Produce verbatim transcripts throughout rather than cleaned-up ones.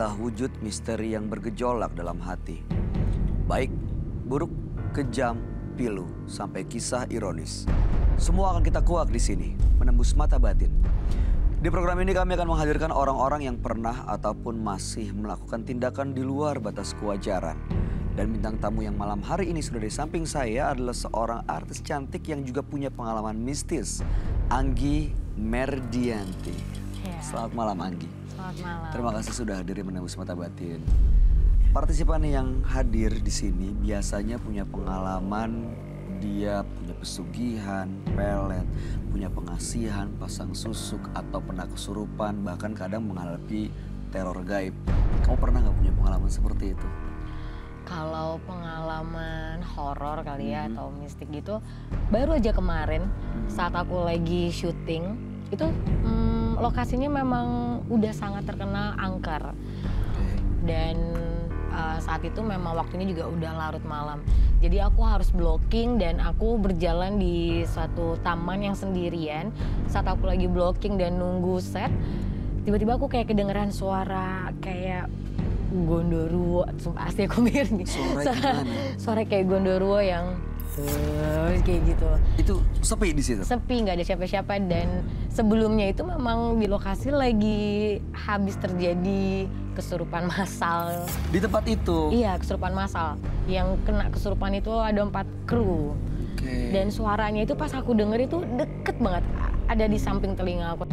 adalah wujud misteri yang bergejolak dalam hati. Baik, buruk, kejam, pilu, sampai kisah ironis. Semua akan kita kuak di sini, menembus mata batin. Di program ini kami akan menghadirkan orang-orang yang pernah ataupun masih melakukan tindakan di luar batas kewajaran. Dan bintang tamu yang malam hari ini sudah di samping saya adalah seorang artis cantik yang juga punya pengalaman mistis, Anggi Merdianti. Ya. Selamat malam Anggi. Selamat malam. Terima kasih sudah hadir menembus mata batin. Partisipan yang hadir di sini biasanya punya pengalaman, dia punya pesugihan, pelet, punya pengasihan, pasang susuk, atau pernah kesurupan, bahkan kadang menghadapi teror gaib. Kamu pernah nggak punya pengalaman seperti itu? Kalau pengalaman horor kali ya, Hmm. atau mistik gitu, baru aja kemarin saat aku lagi syuting, itu hmm, lokasinya memang udah sangat terkenal angker. Dan uh, saat itu memang waktunya juga udah larut malam. Jadi aku harus blocking dan aku berjalan di suatu taman yang sendirian. Saat aku lagi blocking dan nunggu set, tiba-tiba aku kayak kedengeran suara kayak gondoruo. Sumpah asli aku mikir nih. Suara Suara, gimana? suara kayak gondoruo yang uh, kayak gitu. Itu sepi di situ? Sepi, nggak ada siapa-siapa, dan sebelumnya itu memang di lokasi lagi habis terjadi kesurupan massal. Di tempat itu? Iya, kesurupan massal. Yang kena kesurupan itu ada empat kru. Oke. Dan suaranya itu pas aku denger itu deket banget, ada di samping telinga aku.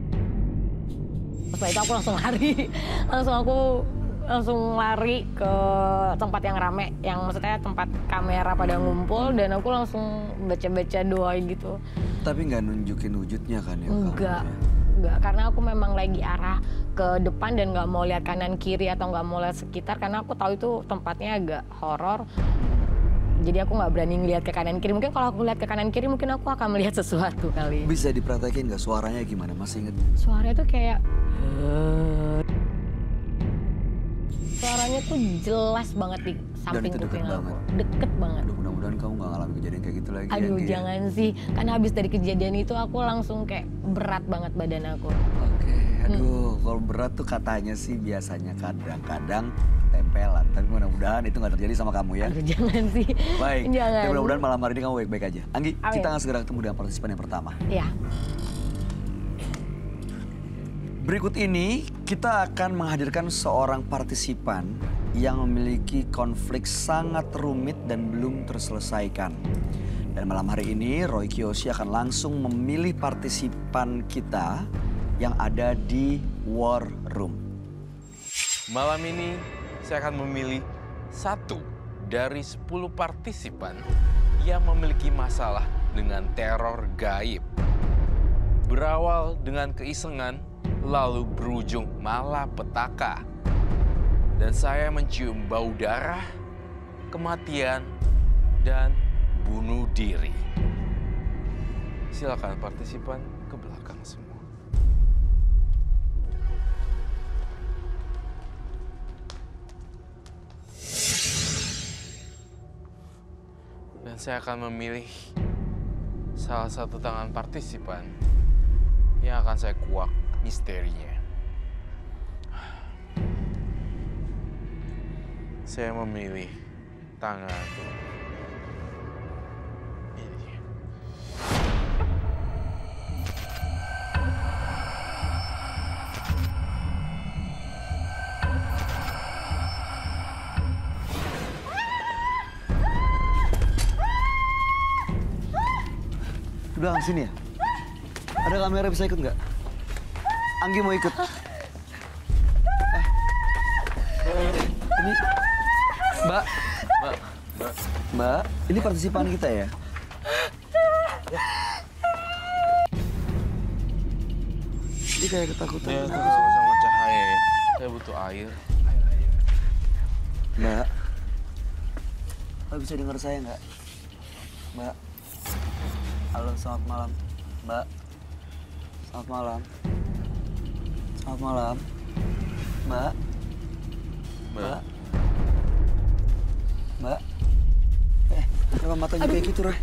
Setelah itu aku langsung lari, langsung aku langsung lari ke tempat yang rame, yang maksudnya tempat kamera pada ngumpul, dan aku langsung baca-baca doa gitu. Tapi nggak nunjukin wujudnya kan ya? Enggak, kamu ya? enggak, karena aku memang lagi arah ke depan dan nggak mau lihat kanan kiri atau nggak mau lihat sekitar, karena aku tahu itu tempatnya agak horor. Jadi aku nggak berani ngelihat ke kanan kiri. Mungkin kalau aku lihat ke kanan kiri, mungkin aku akan melihat sesuatu kali. Bisa dipraktekin nggak suaranya gimana? Masih inget? Suaranya tuh kayak suaranya tuh jelas banget di samping itu deket kuping aku. banget? Deket banget. Aduh, mudah-mudahan kamu nggak ngalamin kejadian kayak gitu lagi. Aduh, Anggi. jangan sih. Karena habis dari kejadian itu aku langsung kayak berat banget badan aku. Oke, aduh, kalau berat tuh katanya sih biasanya kadang-kadang tempelan. Tapi mudah-mudahan itu nggak terjadi sama kamu ya. Aduh, jangan sih. Baik, Jangan. dan mudah-mudahan malam hari ini kamu baik-baik aja. Anggi, Amin. kita akan segera ketemu dengan partisipan yang pertama. Iya. Berikut ini kita akan menghadirkan seorang partisipan yang memiliki konflik sangat rumit dan belum terselesaikan. Dan malam hari ini Roy Kiyoshi akan langsung memilih partisipan kita yang ada di War Room. Malam ini saya akan memilih satu dari sepuluh partisipan yang memiliki masalah dengan teror gaib. Berawal dengan keisengan, lalu berujung malapetaka. Dan saya mencium bau darah, kematian, dan bunuh diri. Silakan partisipan ke belakang semua. Dan saya akan memilih salah satu tangan partisipan yang akan saya kuak misterinya. Saya memilih tangan ini. Udah sini ya? Ada kamera bisa ikut nggak? Anggi mau ikut. Eh, ini Mbak, Mbak, Mbak. Mbak, ini partisipan kita ya? Ini kayak ketakutan. Saya takut sama cahaya ya. Saya butuh air. Mbak, Mbak bisa dengar saya nggak? Mbak, halo selamat malam. Mbak, selamat malam. Selamat malam. Mbak, Mbak, Mbak. Eh, kenapa matanya kayak gitu, Roy?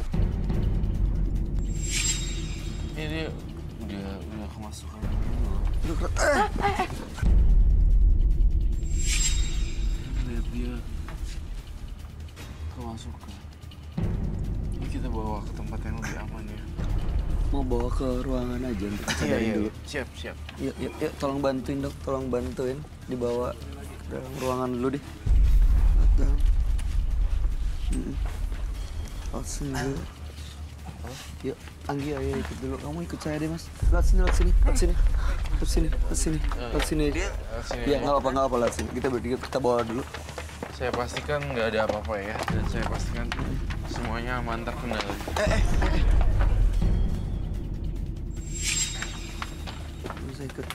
Ini dia udah udah kemasukan dulu. Aduh, Roy. Eh. dia kemasukan. Ini kita bawa ke tempat yang lebih aman ya. Mau bawa ke ruangan aja untuk Iya, sadarin iya. dulu. Siap, siap. Yuk, yuk, yuk, tolong bantuin dok, tolong bantuin. Dibawa ke dalam ruangan dulu deh. Dalam. Hmm. Lewat sini dulu. Yuk, Anggi, ayo ikut dulu. Kamu ikut saya deh, Mas. Lewat sini, lewat sini, lewat sini. Lewat sini, lewat sini, lewat sini. Lewat sini Iya, aja. nggak apa-apa, nggak apa-apa, lewat sini. Kita berdua, kita bawa dulu. Saya pastikan nggak ada apa-apa ya. Dan saya pastikan semuanya aman terkendali. Saya ikut.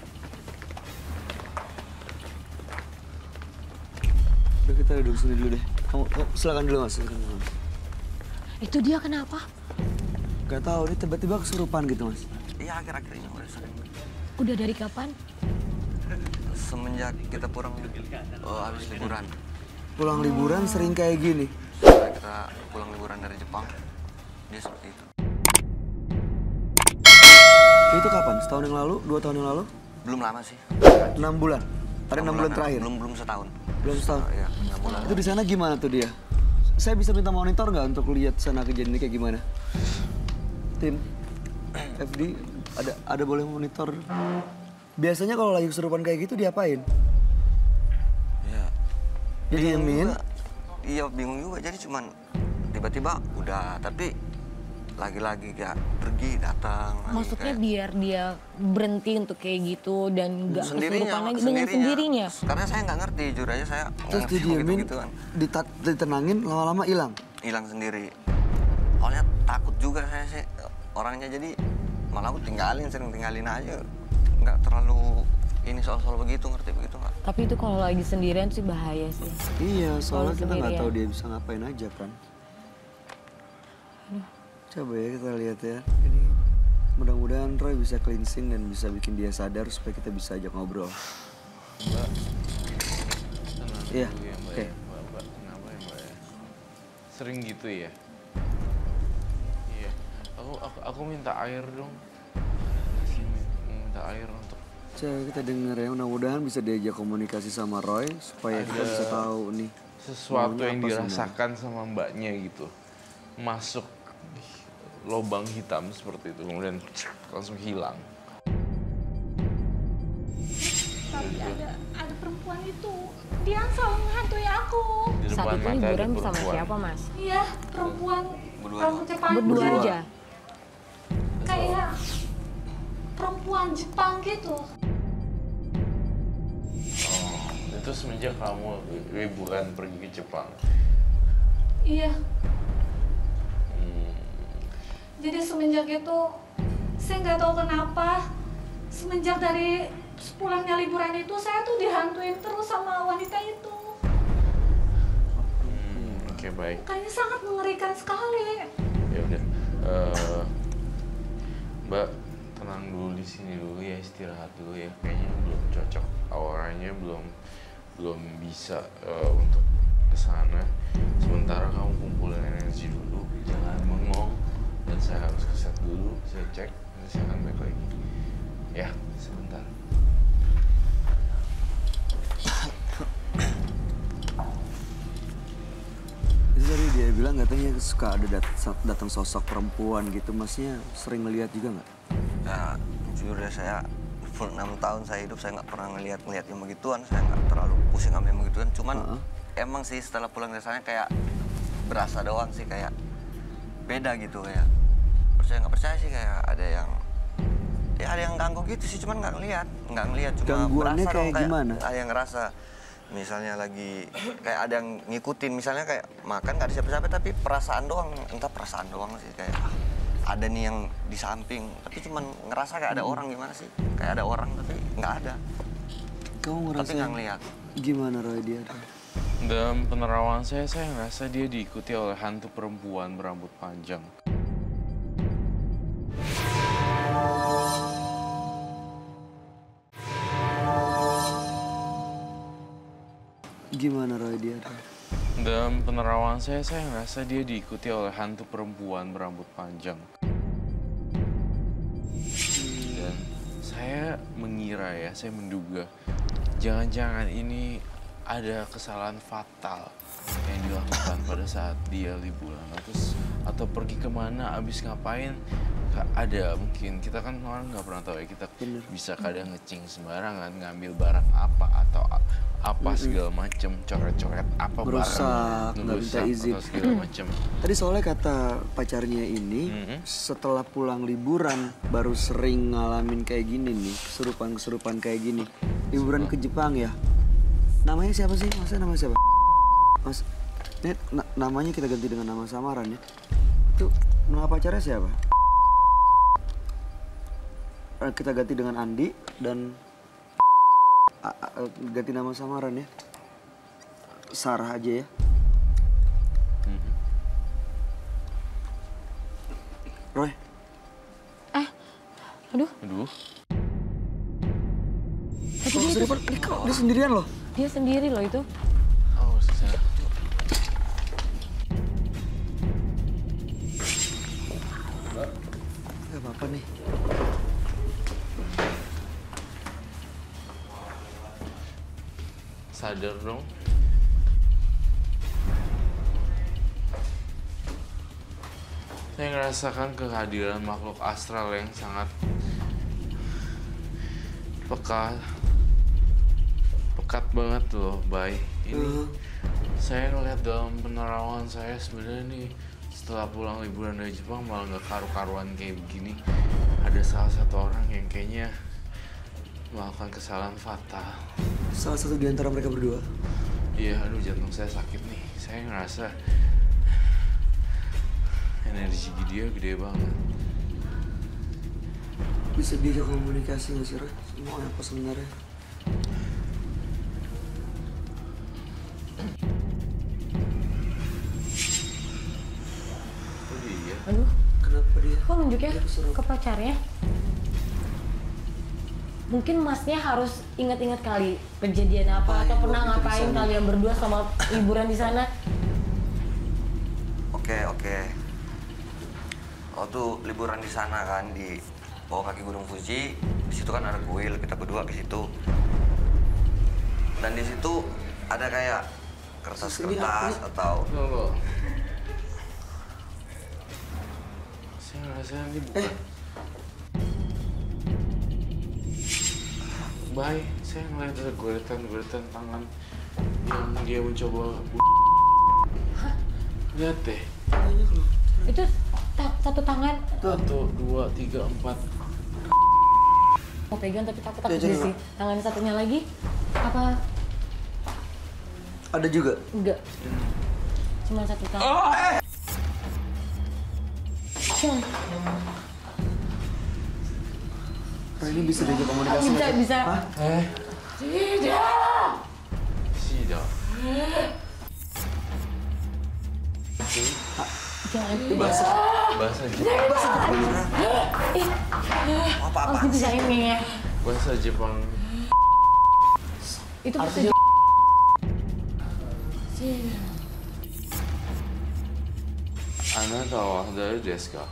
Udah, kita duduk sini dulu deh. Kamu, kamu silakan dulu, Mas. Silakan dulu, Mas. Itu dia kenapa? Gak tahu, ini tiba-tiba kesurupan gitu, Mas. Iya, akhir-akhir ini udah sering. Udah dari kapan? Semenjak kita pulang oh, habis liburan. Pulang liburan sering kayak gini. Setelah kita pulang liburan dari Jepang, dia seperti itu. Itu kapan? Setahun yang lalu? Dua tahun yang lalu? Belum lama sih. Enam bulan? Ada enam bulan terakhir? Belum belum setahun. Belum setahun? Iya, enam bulan. Itu di sana gimana tuh dia? Saya bisa minta monitor nggak untuk lihat sana kejadian ini kayak gimana? Tim, F D, ada ada boleh monitor? Biasanya kalau lagi kesurupan kayak gitu diapain? Iya. Dia Bingung diemin? juga. Iya, bingung juga. Jadi cuman tiba-tiba udah, tapi lagi-lagi kayak pergi datang. lagi Maksudnya kayak- biar dia berhenti untuk kayak gitu dan nggak sendirinya, kesurupan lagi dengan sendirinya. Karena saya nggak ngerti, jujur aja saya Terus ngerti didiemin, gitu-gituan. dita- ditenangin, lama-lama hilang. Hilang sendiri. Awalnya takut juga saya sih orangnya, jadi malah aku tinggalin, sering tinggalin aja. Nggak terlalu ini soal-soal begitu, ngerti begitu nggak? Tapi itu kalau lagi sendirian sih bahaya sih. Iya, soalnya kita nggak sendirian. tahu dia bisa ngapain aja kan. Coba ya kita lihat ya. Ini mudah-mudahan Roy bisa cleansing dan bisa bikin dia sadar supaya kita bisa ajak ngobrol. Mbak, tenang Iya, dulu ya Mbak oke. ya. Mbak, Mbak, kenapa ya Mbak ya? Sering gitu ya? Iya, aku, aku, aku minta air dong. Sini, minta air untuk Coba kita denger ya, mudah-mudahan bisa diajak komunikasi sama Roy supaya kita Ada bisa tahu nih. sesuatu maunya yang apa dirasakan sama mbaknya gitu. Masuk di lubang hitam seperti itu, kemudian langsung hilang. Tapi ada ada perempuan itu, dia selalu menghantui aku. Di Saat depan itu mata ada liburan sama perempuan. siapa, Mas? Iya, perempuan Berdua rambutnya panjang. Berdua Berdua. aja. Kayak perempuan Jepang gitu. Oh, itu semenjak kamu liburan pergi ke Jepang. Iya, Hmm, jadi semenjak itu saya nggak tahu kenapa semenjak dari pulangnya liburan itu saya tuh dihantuin terus sama wanita itu. hmm, oke baik. Kayaknya sangat mengerikan sekali. Ya udah, Eh, Mbak tenang dulu di sini dulu ya, istirahat dulu ya. Kayaknya belum cocok, auranya belum belum bisa eh, untuk kesana. Sementara kamu kumpulin energi dulu, jangan bengong. Dan saya harus keset dulu, saya cek, nanti saya akan balik lagi. Ya, sebentar. Itu tadi dia bilang katanya suka ada dat- datang sosok perempuan gitu, masnya sering ngeliat juga nggak? Ya, jujur ya saya full enam tahun saya hidup, saya nggak pernah ngeliat-ngeliat yang begituan. Saya nggak terlalu pusing sama yang begituan. Cuman Uh-uh. emang sih setelah pulang dari sana kayak berasa doang sih, kayak beda gitu kayak. Percaya nggak percaya sih kayak ada yang ya ada yang ganggu gitu sih, cuman nggak ngeliat, nggak ngeliat cuma Gangguannya berasa dong, kayak gimana? Ada yang ngerasa, misalnya lagi kayak ada yang ngikutin, misalnya kayak makan nggak ada siapa-siapa tapi perasaan doang, entah perasaan doang sih kayak ah, ada nih yang di samping, tapi cuman ngerasa kayak ada orang, gimana sih, kayak ada orang tapi nggak ada, Kamu ngerasa tapi nggak ngeliat. gimana Roy dia? Dalam penerawangan saya, saya ngerasa dia diikuti oleh hantu perempuan berambut panjang. Gimana Roy dia? Dalam penerawangan saya, saya ngerasa dia diikuti oleh hantu perempuan berambut panjang. Dan saya mengira ya, saya menduga, jangan-jangan ini ada kesalahan fatal yang dilakukan pada saat dia liburan atau atau pergi kemana, abis ngapain, nggak ada mungkin kita kan orang nggak pernah tahu ya kita Bener. bisa kadang ngecing sembarangan, ngambil barang apa atau a- apa segala macem, coret-coret apa Merusak, barang, nggak minta izin. atau segala macem. Tadi soalnya kata pacarnya ini Mhm. setelah pulang liburan baru sering ngalamin kayak gini nih, kesurupan-kesurupan kayak gini. Liburan ke Jepang ya. Namanya siapa sih? Maksudnya nama siapa? Mas, ini na- namanya kita ganti dengan nama samaran ya. Itu nama pacarnya siapa? Eh, Kita ganti dengan Andi dan a- a- ganti nama samaran ya. Sarah aja ya. Mhm. Roy, Aduh, Aduh, tapi kalau dia, kesurupan, ini kok dia sendirian loh. dia sendiri loh itu. oh saya. Gak apa-apa nih. Sadar dong. Saya ngerasakan kehadiran makhluk astral yang sangat peka, pekat banget loh, Bay. Ini Uh, saya ngeliat dalam penerawangan saya sebenarnya nih setelah pulang liburan dari Jepang malah nggak karu-karuan kayak begini. Ada salah satu orang yang kayaknya melakukan kesalahan fatal. salah satu di antara mereka berdua. Iya, aduh jantung saya sakit nih. Saya ngerasa energi dia gede banget. Bisa diajak komunikasi nggak sih, Roy? Mau apa sebenarnya? Oh iya. Aduh, Kenapa dia? kok nunjuknya Dia kesurupan. ke pacarnya? Mungkin masnya harus ingat-ingat kali kejadian apa Ngapain atau pernah waktu itu di ngapain sana? kalian berdua sama liburan di sana. Oke, oke. Waktu liburan di sana kan di bawah kaki Gunung Fuji, di situ kan ada kuil, kita berdua ke situ. Dan di situ ada kayak kertas-kertas atau Tunggu. Saya ngerasa ini bukan. Baik, saya ngeliat ada goretan-goretan tangan yang dia mencoba. Lihat deh. Itu ta- satu tangan Satu, dua, tiga, empat. mau pegang tapi takut takut Dia jadi sih. Tangan satunya lagi apa Ada juga. enggak? Cuma satu tangan. Hmm. Roy ini bisa diajak komunikasi Bisa, nggak sih? bisa. Hah? Eh, Tidak. tidak. Jangan. Bahasa. Bahasa Jepang. apa-apa. Oh, bisa ini ya. Bahasa Jepang. Itu bisa Artinya Anata wa dari desu ka?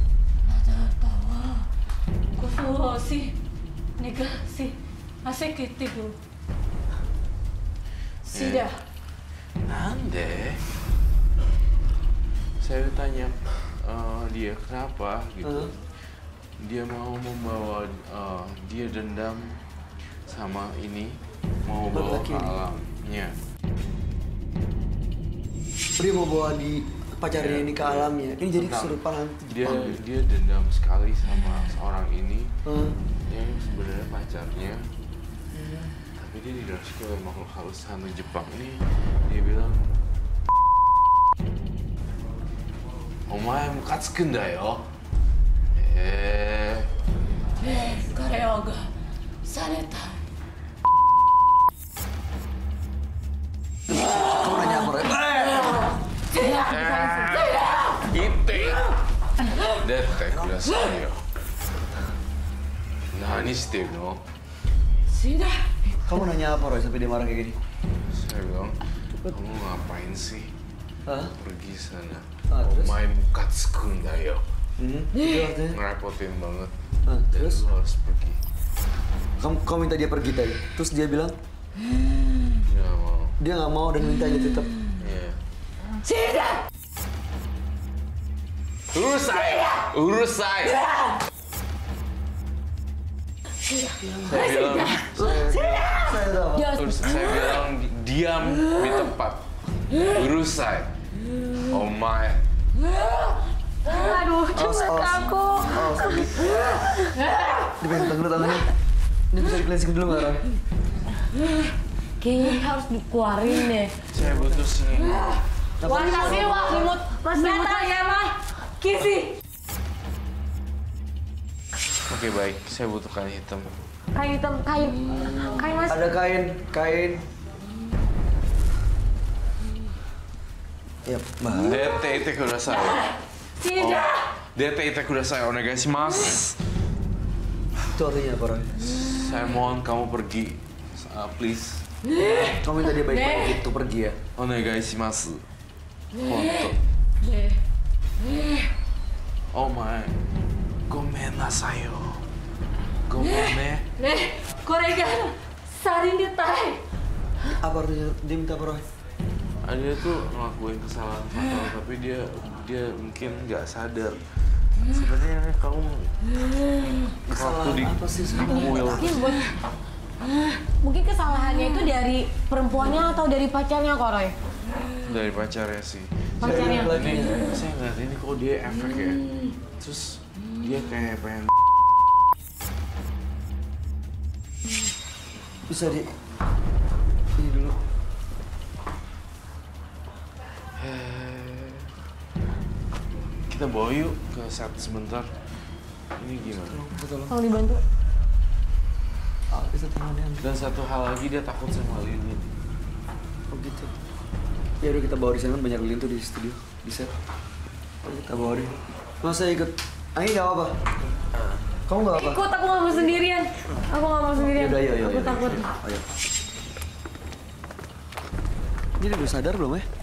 Kufuo si negasi asekitibu. Sudah. Nande? Saya tanya eh, dia kenapa gitu. Huh? Dia mau membawa eh, dia dendam sama ini mau bawa Laki-laki ke ini. alamnya. dia mau bawa di pacarnya Iya, ini ke iya. alamnya. Ini jadi Tentang- kesurupan hantu Dia Jepang. dia dendam sekali sama seorang ini Hah? yang sebenarnya pacarnya. Tapi dia dirasuki oleh makhluk halus hantu Jepang ini. Dia bilang, "Omae mukatsuku da yo." Eh, えー、彼らがされた。 Kamu nanya apa, Roy? ite. Dette kudasai yo. Nani shiteるの? 死だ。 Kamu nanya apa, Roy, sampai dia marah kayak gini? Saya bilang, kamu ngapain sih Hah? pergi sana? Ah, terus? Omae mukatsuku da yo. Hmm? Itu artinya? Ngerepotin banget. Ah, Dan terus? lu harus pergi. Kamu, kamu minta dia pergi tadi. Terus dia bilang, Nggak mau. Dia nggak mau dan mintanya tetap. Iya. Sida! Urus saya! Urus saya! Saya bilang, Saya tahu. urus, saya bilang diam di tempat. Urus saya. Oh my. Aduh, cepet aku. Dipegang tangan tangannya. Ini bisa di cleansing dulu nggak, Ron? Kayaknya harus dikeluarin deh. Saya butuh sini. Wah, kasih wah, limut. Mas Nata ya, Mas. Kisi. Oke baik, saya butuh kain hitam. Kain hitam, kain. Kain, Mas. Ada kain, kain. Ya, Mbak. Dete ite kudasai. Tidak. Dete ite kudasai, onegaishimasu. Itu artinya apa, Roy? Saya mohon kamu pergi. Uh, please. Kamu minta dia baik-baik itu pergi ya? Onegaishimasu. Honto. Oh my. Gomen nasai yo. Gomen ne. Nih, korega. Sarin ditai. Apa artinya? Dia minta apa, Roy? Dia tuh ngelakuin kesalahan fatal tapi dia dia mungkin nggak sadar. Sebenarnya kamu waktu di apa sih sebenarnya? kuil Mungkin buat mungkin kesalahannya itu dari perempuannya atau dari pacarnya, kok, Roy? dari pacarnya sih. Pacarnya. Ini saya ngeliat ini kok dia efek ya. Terus dia kayak pengen Bisa di... Ini dulu. kita bawa yuk ke set sebentar. Ini gimana? Tolong. Tolong dibantu. Ah, bisa tangannya. Dan satu hal lagi dia takut sama lilin. Oh gitu. Ya udah kita bawa di sana, banyak lilin tuh di studio, di set. Ayo kita bawa deh. Masa ikut? Anggi nggak apa-apa? Kamu nggak apa? Ikut, aku nggak mau sendirian. Aku nggak mau sendirian. Yaudah, yuk, yuk, Aku yuk. takut. Ayo. Ini dia udah sadar belum ya?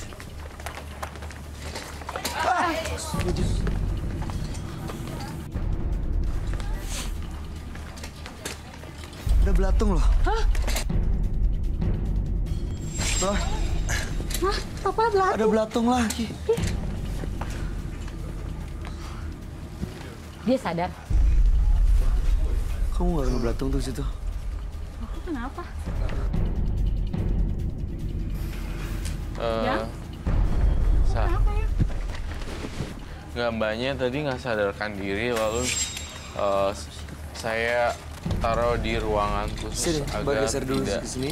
Udah belatung loh. Hah? Loh, Hah? Apa belah? ada belatung lagi. Dia sadar. Kamu nggak ngebelatung tuh situ? Aku kenapa? Eh, Ya? sa Kenapa ya? nggak mbaknya tadi nggak sadarkan diri lalu eh, saya taruh di ruangan khusus Sini, Mbak agar geser dulu tidak. ke sini.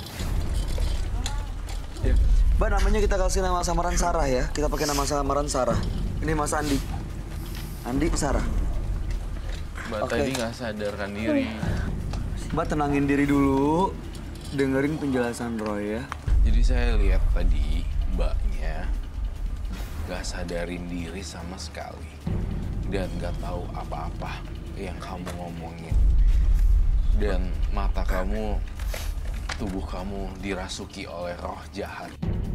Ya. Mbak, namanya kita kasih nama samaran Sarah ya. Kita pakai nama samaran Sarah. Ini Mas Andi. Andi Sarah. Mbak Oke. tadi nggak sadarkan diri. Mbak tenangin diri dulu. Dengerin penjelasan Roy ya. Jadi saya lihat tadi mbaknya nggak sadarin diri sama sekali dan nggak tahu apa-apa yang kamu ngomongin. Dan mata kamu, tubuh kamu dirasuki oleh roh jahat.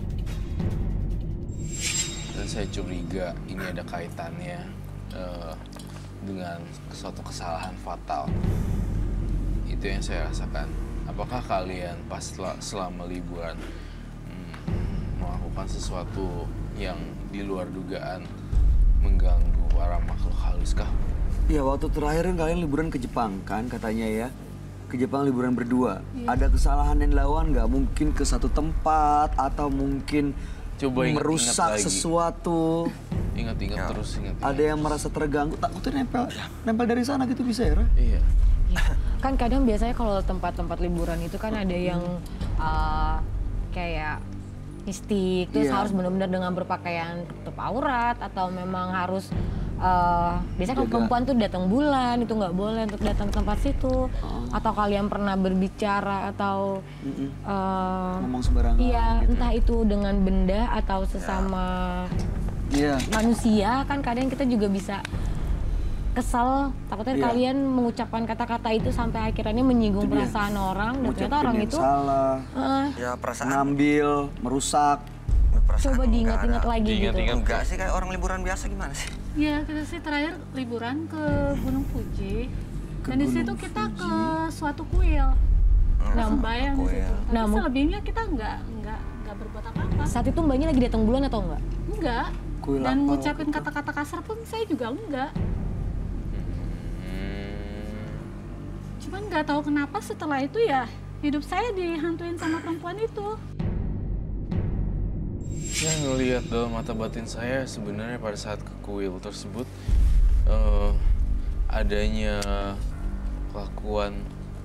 Dan saya curiga ini ada kaitannya eh, dengan suatu kesalahan fatal. Itu yang saya rasakan. Apakah kalian pas sel- selama liburan hmm, melakukan sesuatu yang di luar dugaan mengganggu para makhluk halus kah? Iya, waktu terakhir kan kalian liburan ke Jepang kan katanya ya. Ke Jepang liburan berdua. Ada kesalahan yang dilakukan nggak? Mungkin ke satu tempat atau mungkin Coba ingat-ingat merusak lagi. sesuatu. Ingat-ingat terus, ingat. Ada yang merasa terganggu, takutnya nempel, nempel dari sana gitu bisa ya, Roy? Iya. Kan kadang biasanya kalau tempat-tempat liburan itu kan ada yang uh, kayak mistik, terus Iya. harus benar-benar dengan berpakaian tutup aurat atau memang harus uh, biasanya kalau Jaga. perempuan tuh datang bulan itu nggak boleh untuk datang ke tempat situ. Atau kalian pernah berbicara atau Mm-mm. uh, Ngomong sembarangan iya gitu. entah itu dengan benda atau sesama Iya. manusia kan kadang kita juga bisa kesel, takutnya Iya. kalian mengucapkan kata-kata itu sampai akhirnya menyinggung Itu dia. perasaan orang dan ternyata Ngucapin orang yang itu salah, eh, Ya perasaan, ngambil, merusak. perasaan coba enggak diingat-ingat ada. lagi gitu. Diingat-ingat. Enggak sih, kayak orang liburan biasa gimana sih? Ya, kita sih terakhir liburan ke Gunung Fuji. Dan di situ kita ke suatu kuil. Nah, Bayang di aku situ. ya. Tapi Nah, mu- selebihnya kita nggak nggak nggak berbuat apa-apa. saat itu mbaknya lagi datang bulan atau enggak? Enggak. Kuil Dan apa ngucapin waktu itu? kata-kata kasar pun saya juga enggak. Hmm. Cuman nggak tahu kenapa setelah itu ya hidup saya dihantuin sama perempuan itu. Saya ngelihat dalam mata batin saya sebenarnya pada saat ke kuil tersebut eh, adanya kelakuan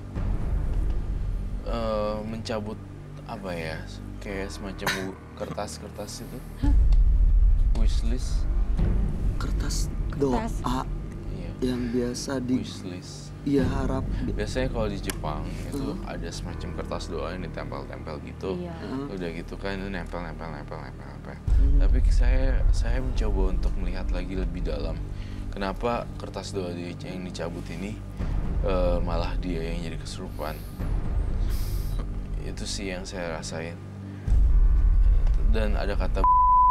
eh, mencabut apa ya kayak semacam bu- kertas-kertas itu wishlist. Kertas doa Iya, yang biasa di wishlist. iya harap. Biasanya kalau di Jepang itu ada semacam kertas doa yang ditempel-tempel gitu. Iya. Udah gitu kan itu nempel nempel nempel nempel nempel. Tapi saya saya mencoba untuk melihat lagi lebih dalam. Kenapa kertas doa di- yang dicabut ini eh, malah dia yang jadi kesurupan. Itu sih yang saya rasain. Dan ada kata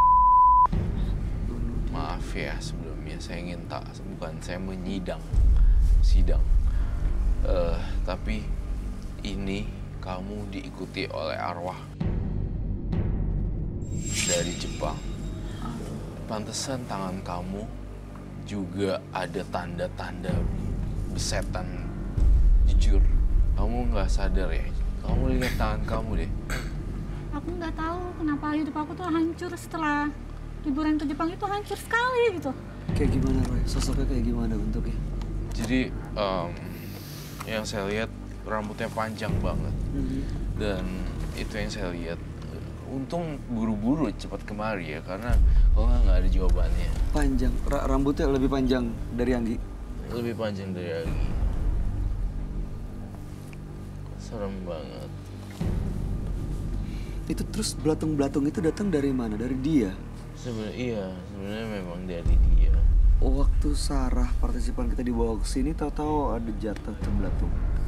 maaf ya sebelumnya saya ingin tak bukan saya menyidang sidang. Eh, tapi ini kamu diikuti oleh arwah dari Jepang. Pantesan tangan kamu juga ada tanda-tanda besetan. Jujur, kamu nggak sadar ya? Kamu lihat tangan kamu deh. Aku nggak tahu kenapa hidup aku tuh hancur setelah liburan ke Jepang itu hancur sekali gitu. Kayak gimana Roy? Sosoknya kayak gimana bentuknya? Jadi em, yang saya lihat rambutnya panjang banget dan itu yang saya lihat. Untung buru-buru cepat kemari ya karena kalau nggak nggak ada jawabannya. Panjang, Ra- rambutnya lebih panjang dari Anggi. Lebih panjang dari Agi. Serem banget. Itu terus belatung-belatung itu datang dari mana? Dari dia. Sebenarnya iya, sebenarnya memang dari dia. Waktu Sarah partisipan kita dibawa ke sini, tahu-tahu ada jatuh tuh belatung.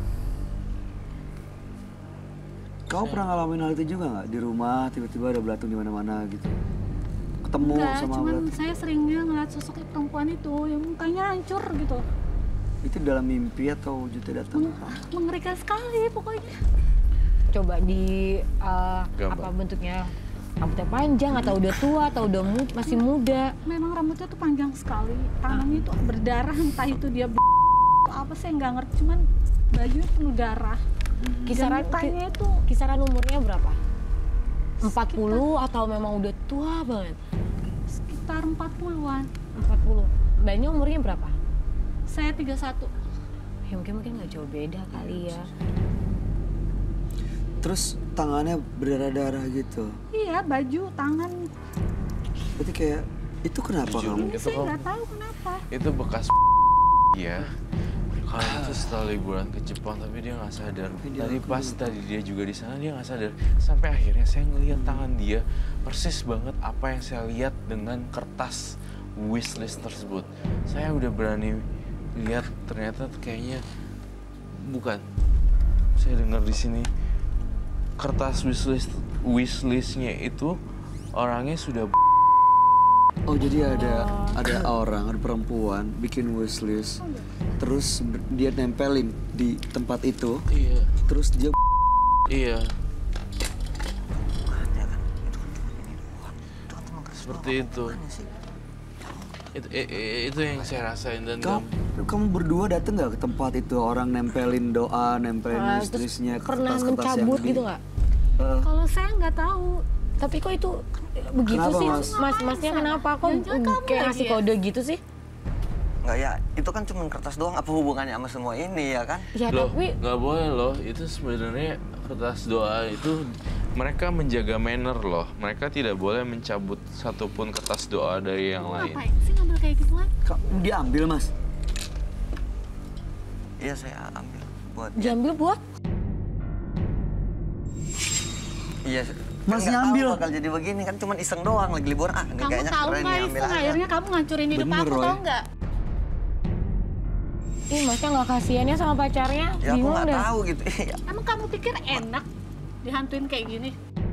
Kau pernah ngalamin hal itu juga nggak? Di rumah tiba-tiba ada belatung di mana-mana gitu. Ketemu Enggak, sama cuman belatung. saya seringnya ngeliat sosok perempuan itu yang mukanya hancur gitu. Itu dalam mimpi atau wujudnya datang? Meng- mengerikan sekali pokoknya. Coba di uh, Gambar. apa bentuknya? Rambutnya panjang atau udah tua atau udah mu- masih muda? Memang rambutnya tuh panjang sekali, tangannya itu berdarah, entah itu dia b- apa saya nggak ngerti, cuman bajunya penuh darah. Kisaran Dan mukanya itu kisaran umurnya berapa? empat puluh atau memang udah tua banget? sekitar empat puluhan. empat puluh. Mbaknya umurnya berapa? Saya tiga puluh satu. Ya mungkin mungkin nggak jauh beda kali ya. Terus tangannya berdarah-darah gitu. Iya, baju, tangan. Berarti kayak itu kenapa Jujur. kamu? Ini Itu saya kok- nggak tahu kenapa. Itu bekas ya. Kalau itu setelah liburan ke Jepang tapi dia nggak sadar. Tadi pas tadi dia juga di sana dia nggak sadar. Sampai akhirnya saya ngelihat tangan dia persis banget apa yang saya lihat dengan kertas wishlist tersebut. Saya udah berani lihat ternyata kayaknya bukan. Saya dengar di sini kertas wishlist wishlistnya itu orangnya sudah Oh jadi ada ada orang, ada perempuan bikin wishlist, terus ber- dia nempelin di tempat itu, iya terus dia iya Makanya kan, itu kan cuma ini doang. Itu kan cuma kertas seperti doang, itu. hubungannya sih. Itu, i- i- itu yang saya rasain dan kamu, kamu kamu berdua datang nggak ke tempat itu orang nempelin doa, nempelin Ah, terus wishlistnya, pernah kertas-kertas yang mencabut di- gitu nggak? Eh, Kalau saya nggak tahu. Tapi kok itu begitu Kenapa, sih? Mas? Mas, masnya kenapa? Kok Jangan-jangan kamu kayak lagi ngasih ya? kode gitu sih? Nggak ya, itu kan cuma kertas doang. Apa hubungannya sama semua ini ya kan? Ya loh tapi nggak boleh loh itu sebenarnya kertas doa itu mereka menjaga manner loh mereka tidak boleh mencabut satupun kertas doa dari yang Kamu lain. ngapain sih ngambil kayak gituan? ka- diambil mas. Iya saya ambil buat. diambil buat Iya. Mas kan nggak tahu ngambil. bakal jadi begini kan cuma iseng doang lagi liburan ah. Ini Kamu kayaknya tahu keren nggak nih, ambil iseng aja. akhirnya kamu ngancurin hidup Bener, aku Roy. tau nggak? ih masnya nggak kasihannya sama pacarnya? Ya aku Bingung nggak dah. tahu gitu. Iya. Emang kamu pikir enak dihantuin kayak gini?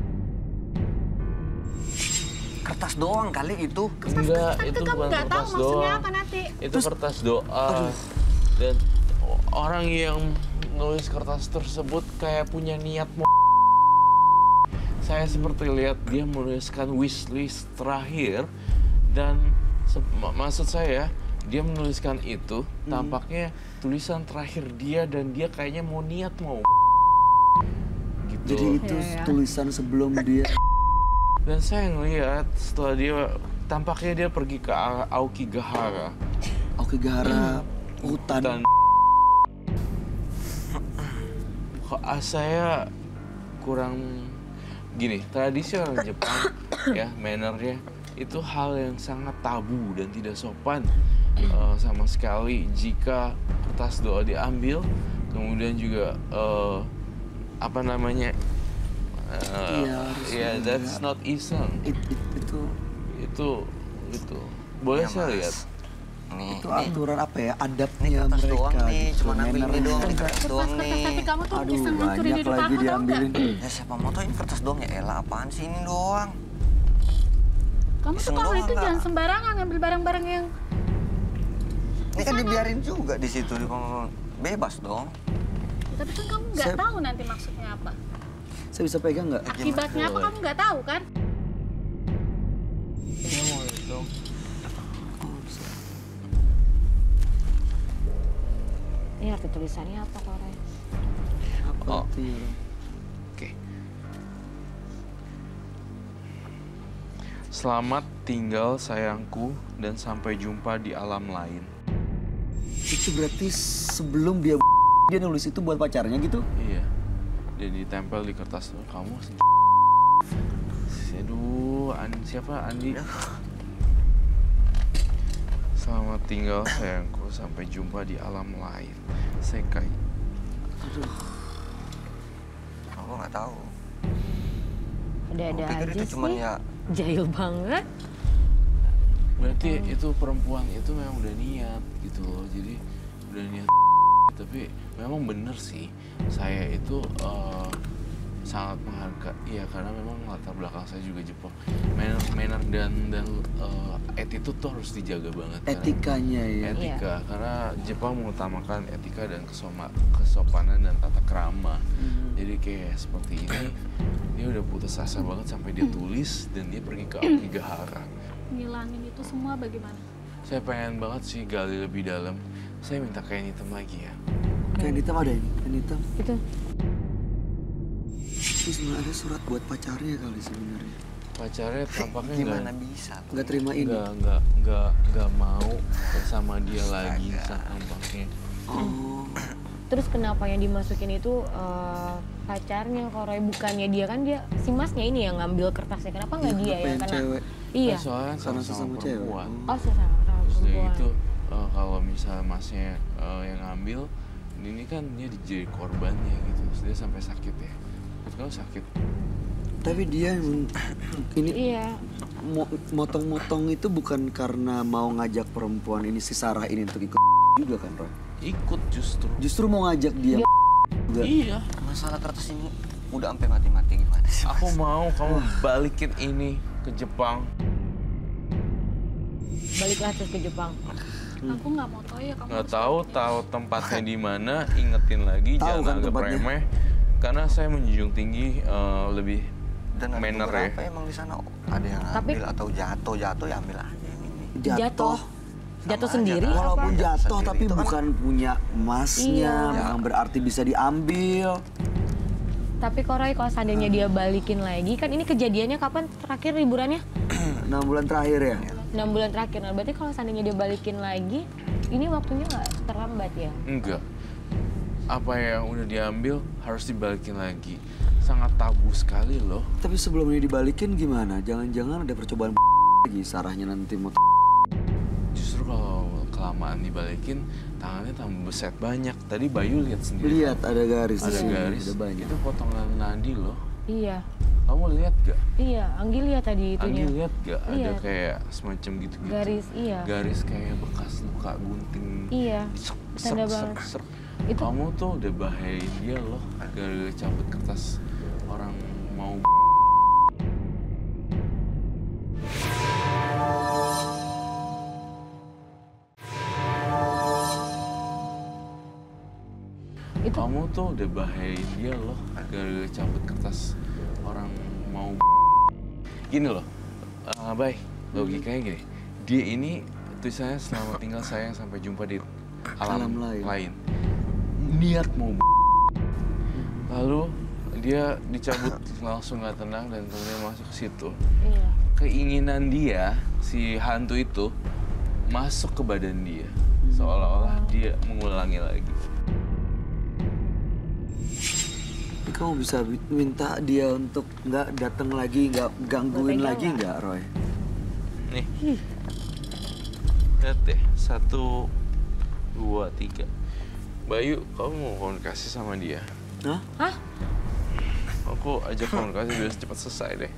Kertas doang kali itu. Enggak Kan itu kamu bukan nggak tahu kertas maksudnya doang apa nanti. itu kertas doa dan o- orang yang nulis kertas tersebut kayak punya niat mau. Saya seperti lihat dia menuliskan wishlist terakhir dan se- mak- maksud saya dia menuliskan itu tampaknya tulisan terakhir dia dan dia kayaknya mau niat mau gitu. Jadi itu Iya, iya. tulisan sebelum dia. Dan saya ngelihat setelah dia tampaknya dia pergi ke A- Aokigahara. Aokigahara hutan. Dan kok ah, saya kurang gini, tradisi orang Jepang ya, mannernya itu hal yang sangat tabu dan tidak sopan uh, sama sekali jika kertas doa diambil, kemudian juga uh, apa namanya uh, Iya, harus ya ada. that's not iseng. It, it- itu itu itu boleh Ya, saya Mas. lihat. Nih, itu nih, aturan apa ya? ini Adabnya kertas mereka. doang nih, gitu, cuma ambil ini mannernya. doang, ini kertas doang Kertas-kertas tapi nih. kamu tuh Aduh, bisa ngancurin banyak hidup lagi aku tau nggak? diambilin. Ya siapa mau tahu ini kertas doang ya elah apaan sih ini doang. Kamu tuh Iseng kalau doang itu nggak? jangan sembarangan ngambil barang-barang yang Ini kan dibiarin juga di situ di bebas dong. tapi kan kamu nggak Saya- tahu nanti maksudnya apa. Saya bisa pegang nggak? Akibatnya apa boleh. kamu nggak tahu kan? Saya mau lihat dong. Ini arti tulisannya apa Korea? Apa Oh. artinya? Oke. Selamat tinggal sayangku dan sampai jumpa di alam lain. Itu berarti sebelum dia dia nulis itu buat pacarnya gitu? Iya. Dan ditempel di kertas tuh kamu. Aduh, Andi siapa Andi? Selamat tinggal sayangku sampai jumpa di alam lain. Sekai. Aku nggak tahu. Ada-ada Aku pikir aja itu sih. cuman ya Jahil banget. Berarti itu perempuan itu memang udah niat gitu loh. Jadi udah niat. Tapi memang bener sih. Saya itu eh, sangat menghargai. Iya karena memang latar belakang saya juga Jepang. Manner, manner dan dan eh, attitude tuh harus dijaga banget. karena- Etikanya ya. Etika, karena Jepang mengutamakan etika dan kesoma, kesopanan dan tata krama. Hmm. Jadi kayak seperti ini, dia udah putus asa banget sampai dia tulis dan dia pergi ke Aokigahara. Ngilangin itu semua bagaimana? Saya pengen banget sih gali lebih dalam. Saya minta kain hitam lagi ya. Kain hitam ada ini, kain hitam. Itu Terus sebenarnya ada surat buat pacarnya kali sebenarnya. Pacarnya tampaknya gimana nggak bisa? Nggak terima ini. nggak nggak nggak nggak mau bersama dia lagi tampaknya. Oh. terus kenapa yang dimasukin itu eh, pacarnya Korea, bukannya dia kan dia si masnya ini yang ngambil kertasnya, kenapa nggak Iya, dia kenapa ya? yang Karena cewek? iya. Kan soalnya Karena sama-sama sesama cewek. perempuan. Oh sesama sama Terus dia perempuan. itu eh, kalau misalnya masnya eh, yang ngambil, ini kan dia jadi korbannya gitu, terus dia sampai sakit ya. Terus kamu sakit. Tapi dia emang ini Iya. mo- motong-motong itu bukan karena mau ngajak perempuan ini si Sarah ini untuk ikut juga kan, Roy? Ikut justru. Justru mau ngajak dia juga. Iya. Masalah kertas ini udah sampai mati-mati gimana sih? Aku Mas? mau kamu balikin ini ke Jepang. Baliklah terus ke Jepang. Aku nggak mau tahu ya kamu. Nggak harus tahu tahu tempatnya di mana, ingetin lagi Tahu jangan kan agak tempatnya? remeh. Karena saya menjunjung tinggi eh, lebih Dan ada manner ya. beberapa emang di sana ada yang Tapi- ambil atau jatuh jatuh ya ambil aja ini. Jatuh. Jatuh Sama sendiri aja, kan? Walaupun apa? jatuh Sendiri tapi itu kan- bukan punya emasnya, Iya. bukan berarti bisa diambil. Tapi Korea kalau seandainya dia balikin lagi, kan ini kejadiannya kapan terakhir liburannya? enam bulan terakhir ya. enam bulan terakhir. Nah, berarti kalau seandainya dia balikin lagi, ini waktunya nggak terlambat ya? enggak. Apa yang udah diambil harus dibalikin lagi. Sangat tabu sekali loh. Tapi sebelum ini dibalikin gimana? Jangan-jangan ada percobaan lagi Sarahnya nanti mau Justru kalau kelamaan dibalikin, tangannya tambah beset banyak. Tadi Bayu lihat sendiri. lihat ada garis di Ada sini, garis. ada banyak. Itu potongan nadi loh. Iya. Kamu lihat gak? Iya, Anggi lihat tadi Anggi itunya. lihat gak? Ada Lihat. kayak semacam gitu-gitu. Garis, iya. Garis kayak bekas luka gunting. Iya. Serp, Tanda serp, banget. serp, serp. Itu- Kamu tuh udah bahayain dia loh. Gara-gara cabut kertas orang mau. Itu Kamu tuh udah bahayain dia loh, gara-gara cabut kertas orang mau. Gini loh, uh, Bay, logikanya gini. Dia ini tulisannya selamat tinggal sayang sampai jumpa di alam, Alam lain. lain. Niat mau. Lalu dia dicabut langsung nggak tenang dan kemudian masuk ke situ. iya. Keinginan dia, si hantu itu, masuk ke badan dia. Seolah-olah dia mengulangi lagi. Ini kamu bisa minta dia untuk nggak datang lagi, nggak gangguin Pegang lagi nggak? nggak, Roy? Nih. Lihat deh, satu, dua, tiga. Bayu, kamu mau komunikasi sama dia? Hah? Hah? Aku ajak komunikasi biar cepat selesai deh.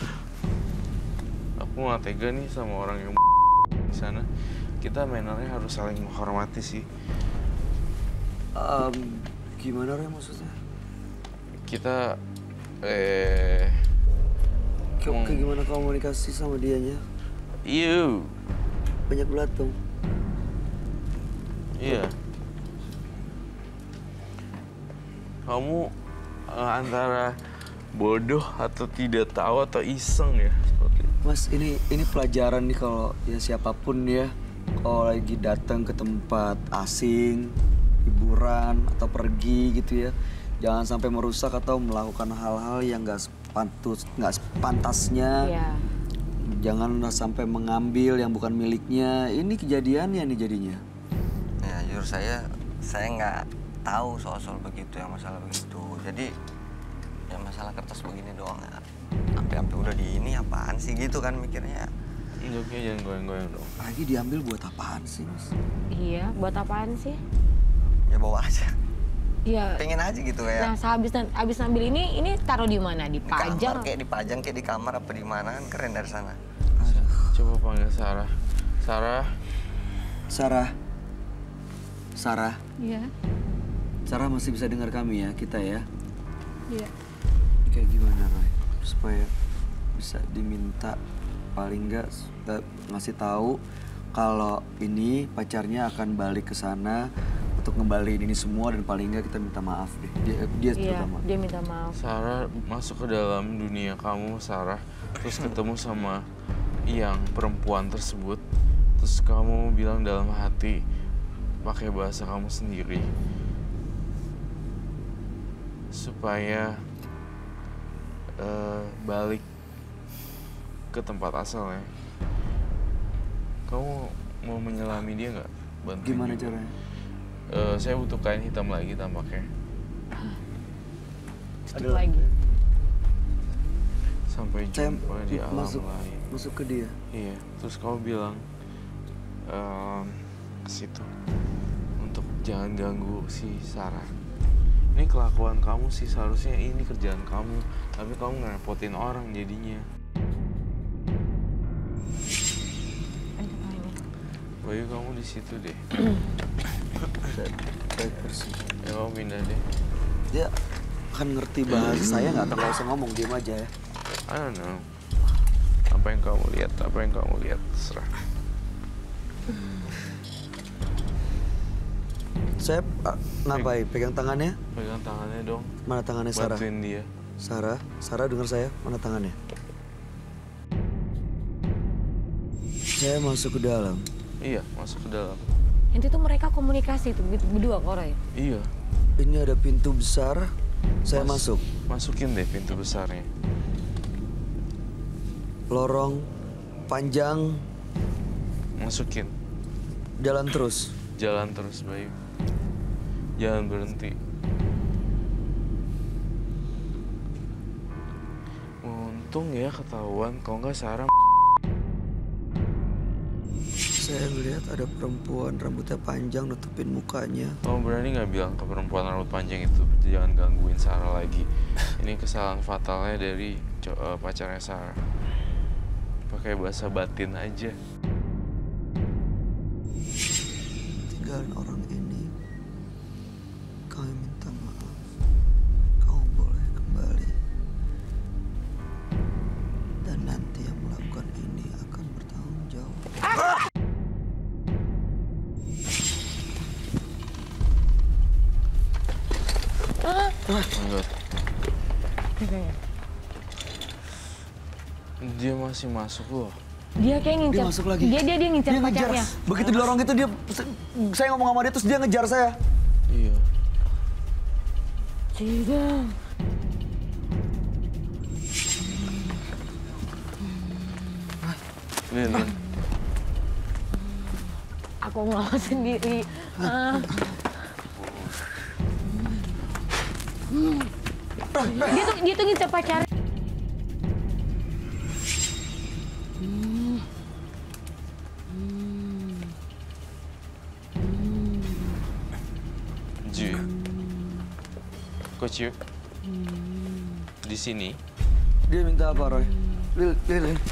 Aku nggak tega nih sama orang yang di sana. Kita mainannya harus saling menghormati sih. Em, gimana, Roy, maksudnya? Kita, eh, Kayak Hmm. kayak gimana komunikasi sama dianya? Iu, Banyak belatung. iya. Kamu eh, antara bodoh atau tidak tahu atau iseng ya seperti itu. Mas, ini ini pelajaran nih kalau ya siapapun ya, kalau lagi datang ke tempat asing, hiburan atau pergi gitu ya, jangan sampai merusak atau melakukan hal-hal yang nggak pantas, nggak pantasnya. Iya. Jangan sampai mengambil yang bukan miliknya. Ini kejadiannya nih jadinya. Ya jujur saya saya nggak tahu soal-soal begitu, yang masalah begitu. Jadi ya masalah kertas begini doang ya. Sampai-sampai udah di ini apaan sih gitu kan mikirnya. Enggaknya jangan goyang-goyang dong. Lagi diambil buat apaan sih, Mas? Iya, buat apaan sih? Ya bawa aja. Iya. Pengen aja gitu kayak. Nah, sehabis habis ngambil ini, ini taruh di mana? Di kamar, Dipajang? kayak dipajang kayak di kamar apa di mana kan keren dari sana. Coba panggil Sarah. Sarah, Sarah. Sarah. Iya. Sarah masih bisa dengar kami ya, kita ya. Iya. Kayak gimana, Roy? Supaya bisa diminta paling nggak eh, ngasih tahu kalau ini pacarnya akan balik ke sana untuk ngembaliin ini semua, dan paling nggak kita minta maaf deh. Dia, dia Iya, terutama. dia minta maaf. Sarah masuk ke dalam dunia kamu, Sarah. Terus ketemu sama yang perempuan tersebut. Terus kamu bilang dalam hati, pakai bahasa kamu sendiri. Supaya eh, balik ke tempat asalnya. Kamu mau menyelami dia nggak? Bantuin Gimana juga. caranya? Eh, saya butuh kain hitam lagi tampaknya. Sedikit lagi. Sampai Saya jumpa di alam masuk, lain. masuk ke dia. Iya, terus kamu bilang ehm, ke situ untuk jangan ganggu si Sarah. Ini kelakuan kamu sih, seharusnya ini kerjaan kamu, tapi kamu ngerepotin orang jadinya. Ada apanya? Bayu, kamu di situ deh. Saya, saya bersih. Ya kamu pindah deh. Dia akan ngerti bahasa saya nggak? Atau nggak usah ngomong, diam aja ya. I don't know. Apa yang kamu lihat? Apa yang kamu lihat? Terserah. Saya uh, ngapain? Pegang tangannya? Pegang tangannya dong. Mana tangannya Sarah? Bantuin dia. Sarah, Sarah dengar saya. Mana tangannya? Saya masuk ke dalam. Iya, masuk ke dalam. Nanti tuh mereka komunikasi tuh berdua kok, Roy. Iya. Ini ada pintu besar. Saya Mas- masuk. Masukin deh pintu besarnya. Lorong panjang, Masukin. jalan terus. Jalan terus, Bayu. Jangan berhenti. Untung ya ketahuan, kalau nggak Sarah. Saya melihat ada perempuan rambutnya panjang nutupin mukanya. Kamu berani nggak bilang ke perempuan rambut panjang itu jangan gangguin Sarah lagi? Ini kesalahan fatalnya dari co- eh, pacarnya Sarah. Pakai bahasa batin aja. Tinggalin orang ini. Kami minta maaf. Kamu boleh kembali. Dan nanti yang melakukan ini akan bertanggung jawab. Enggak. Dia masih masuk loh. Dia kayak ngincer. Dia masuk lagi. Dia dia dia ngincer Dia ngejar. pacarnya. Begitu didorong gitu dia, saya ngomong sama dia terus dia ngejar saya. Iya. Tidak. Lihat, lihat. Aku ngelawan sendiri. Ah. Dia tuh dia tuh ngincer pacarnya. Ju, Coach Yu, di sini Dia minta apa, Roy? Lil, Lil, Lil.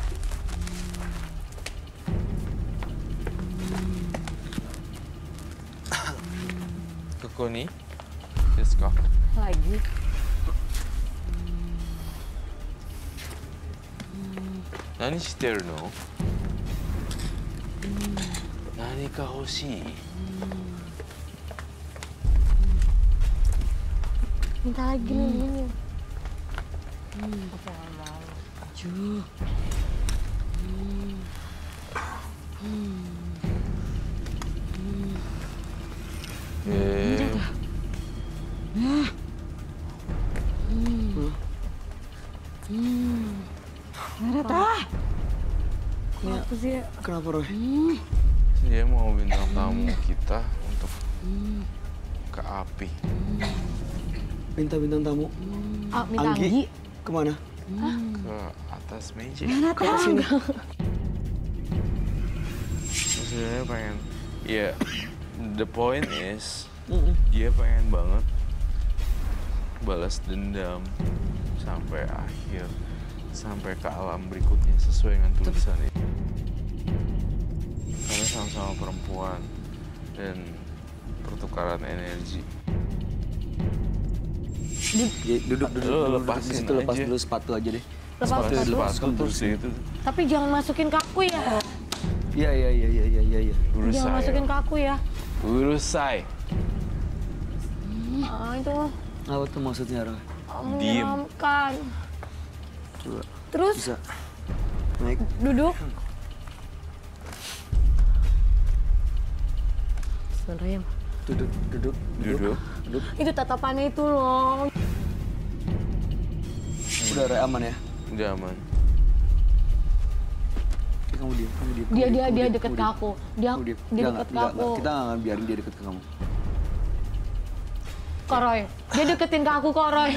Koko ni, let's go. Lagi. Nani shiteru no? Nani ka hoshii? Minta lagi nih ini. Hmm, aku nggak mau. Ju. Eh, Kenapa sih? Kenapa, Roy? dia mau bintang tamu kita untuk ke api. Minta bintang tamu. Ah, minta Anggi. Anggi. Kemana? Ke atas meja. Ke sini. Sebenarnya pengen, ya, the point is Mm-mm. dia pengen banget balas dendam sampai akhir, sampai ke alam berikutnya sesuai dengan tulisan ini. Karena sama-sama perempuan dan pertukaran energi. Ya, duduk, duduk, Lo duduk, lepasin duduk di situ, lepas aja. dulu sepatu aja deh. Lepas Sepatu, sepatu. sepatu terus itu Tapi jangan masukin ke aku ya. Iya, iya, iya, iya, iya, iya. urus Jangan masukin ke saya. aku ya. Urus saya. Ah, itu Apa tuh maksudnya, Roy? Diem. menyeramkan. Coba, Terus bisa naik. duduk. Sebenarnya Duduk, duduk, Duduk. duduk. itu tatapannya itu loh. Udah, Roy, aman ya? Udah aman. Oke, kamu diam, kamu diam. Dia kamu dia diam, dia kamu deket diam, ke kamu aku. Dia Kamu diam. dia Enggak, deket ke enggak, aku. enggak. Kita nggak akan biarin dia deket ke kamu. Koroy. Dia deketin ke aku, Koroy.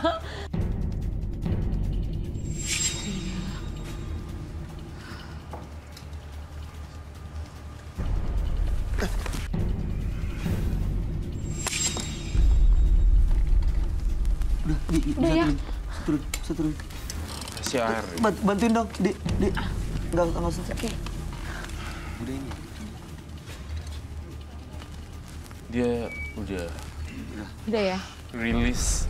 Udah, di, di, Udah ya? Seturun, seturun. Kasih air. Bant- bantuin dong, di, di. Enggak, enggak usah. Oke. Udah ini. Dia udah Udah ya. rilis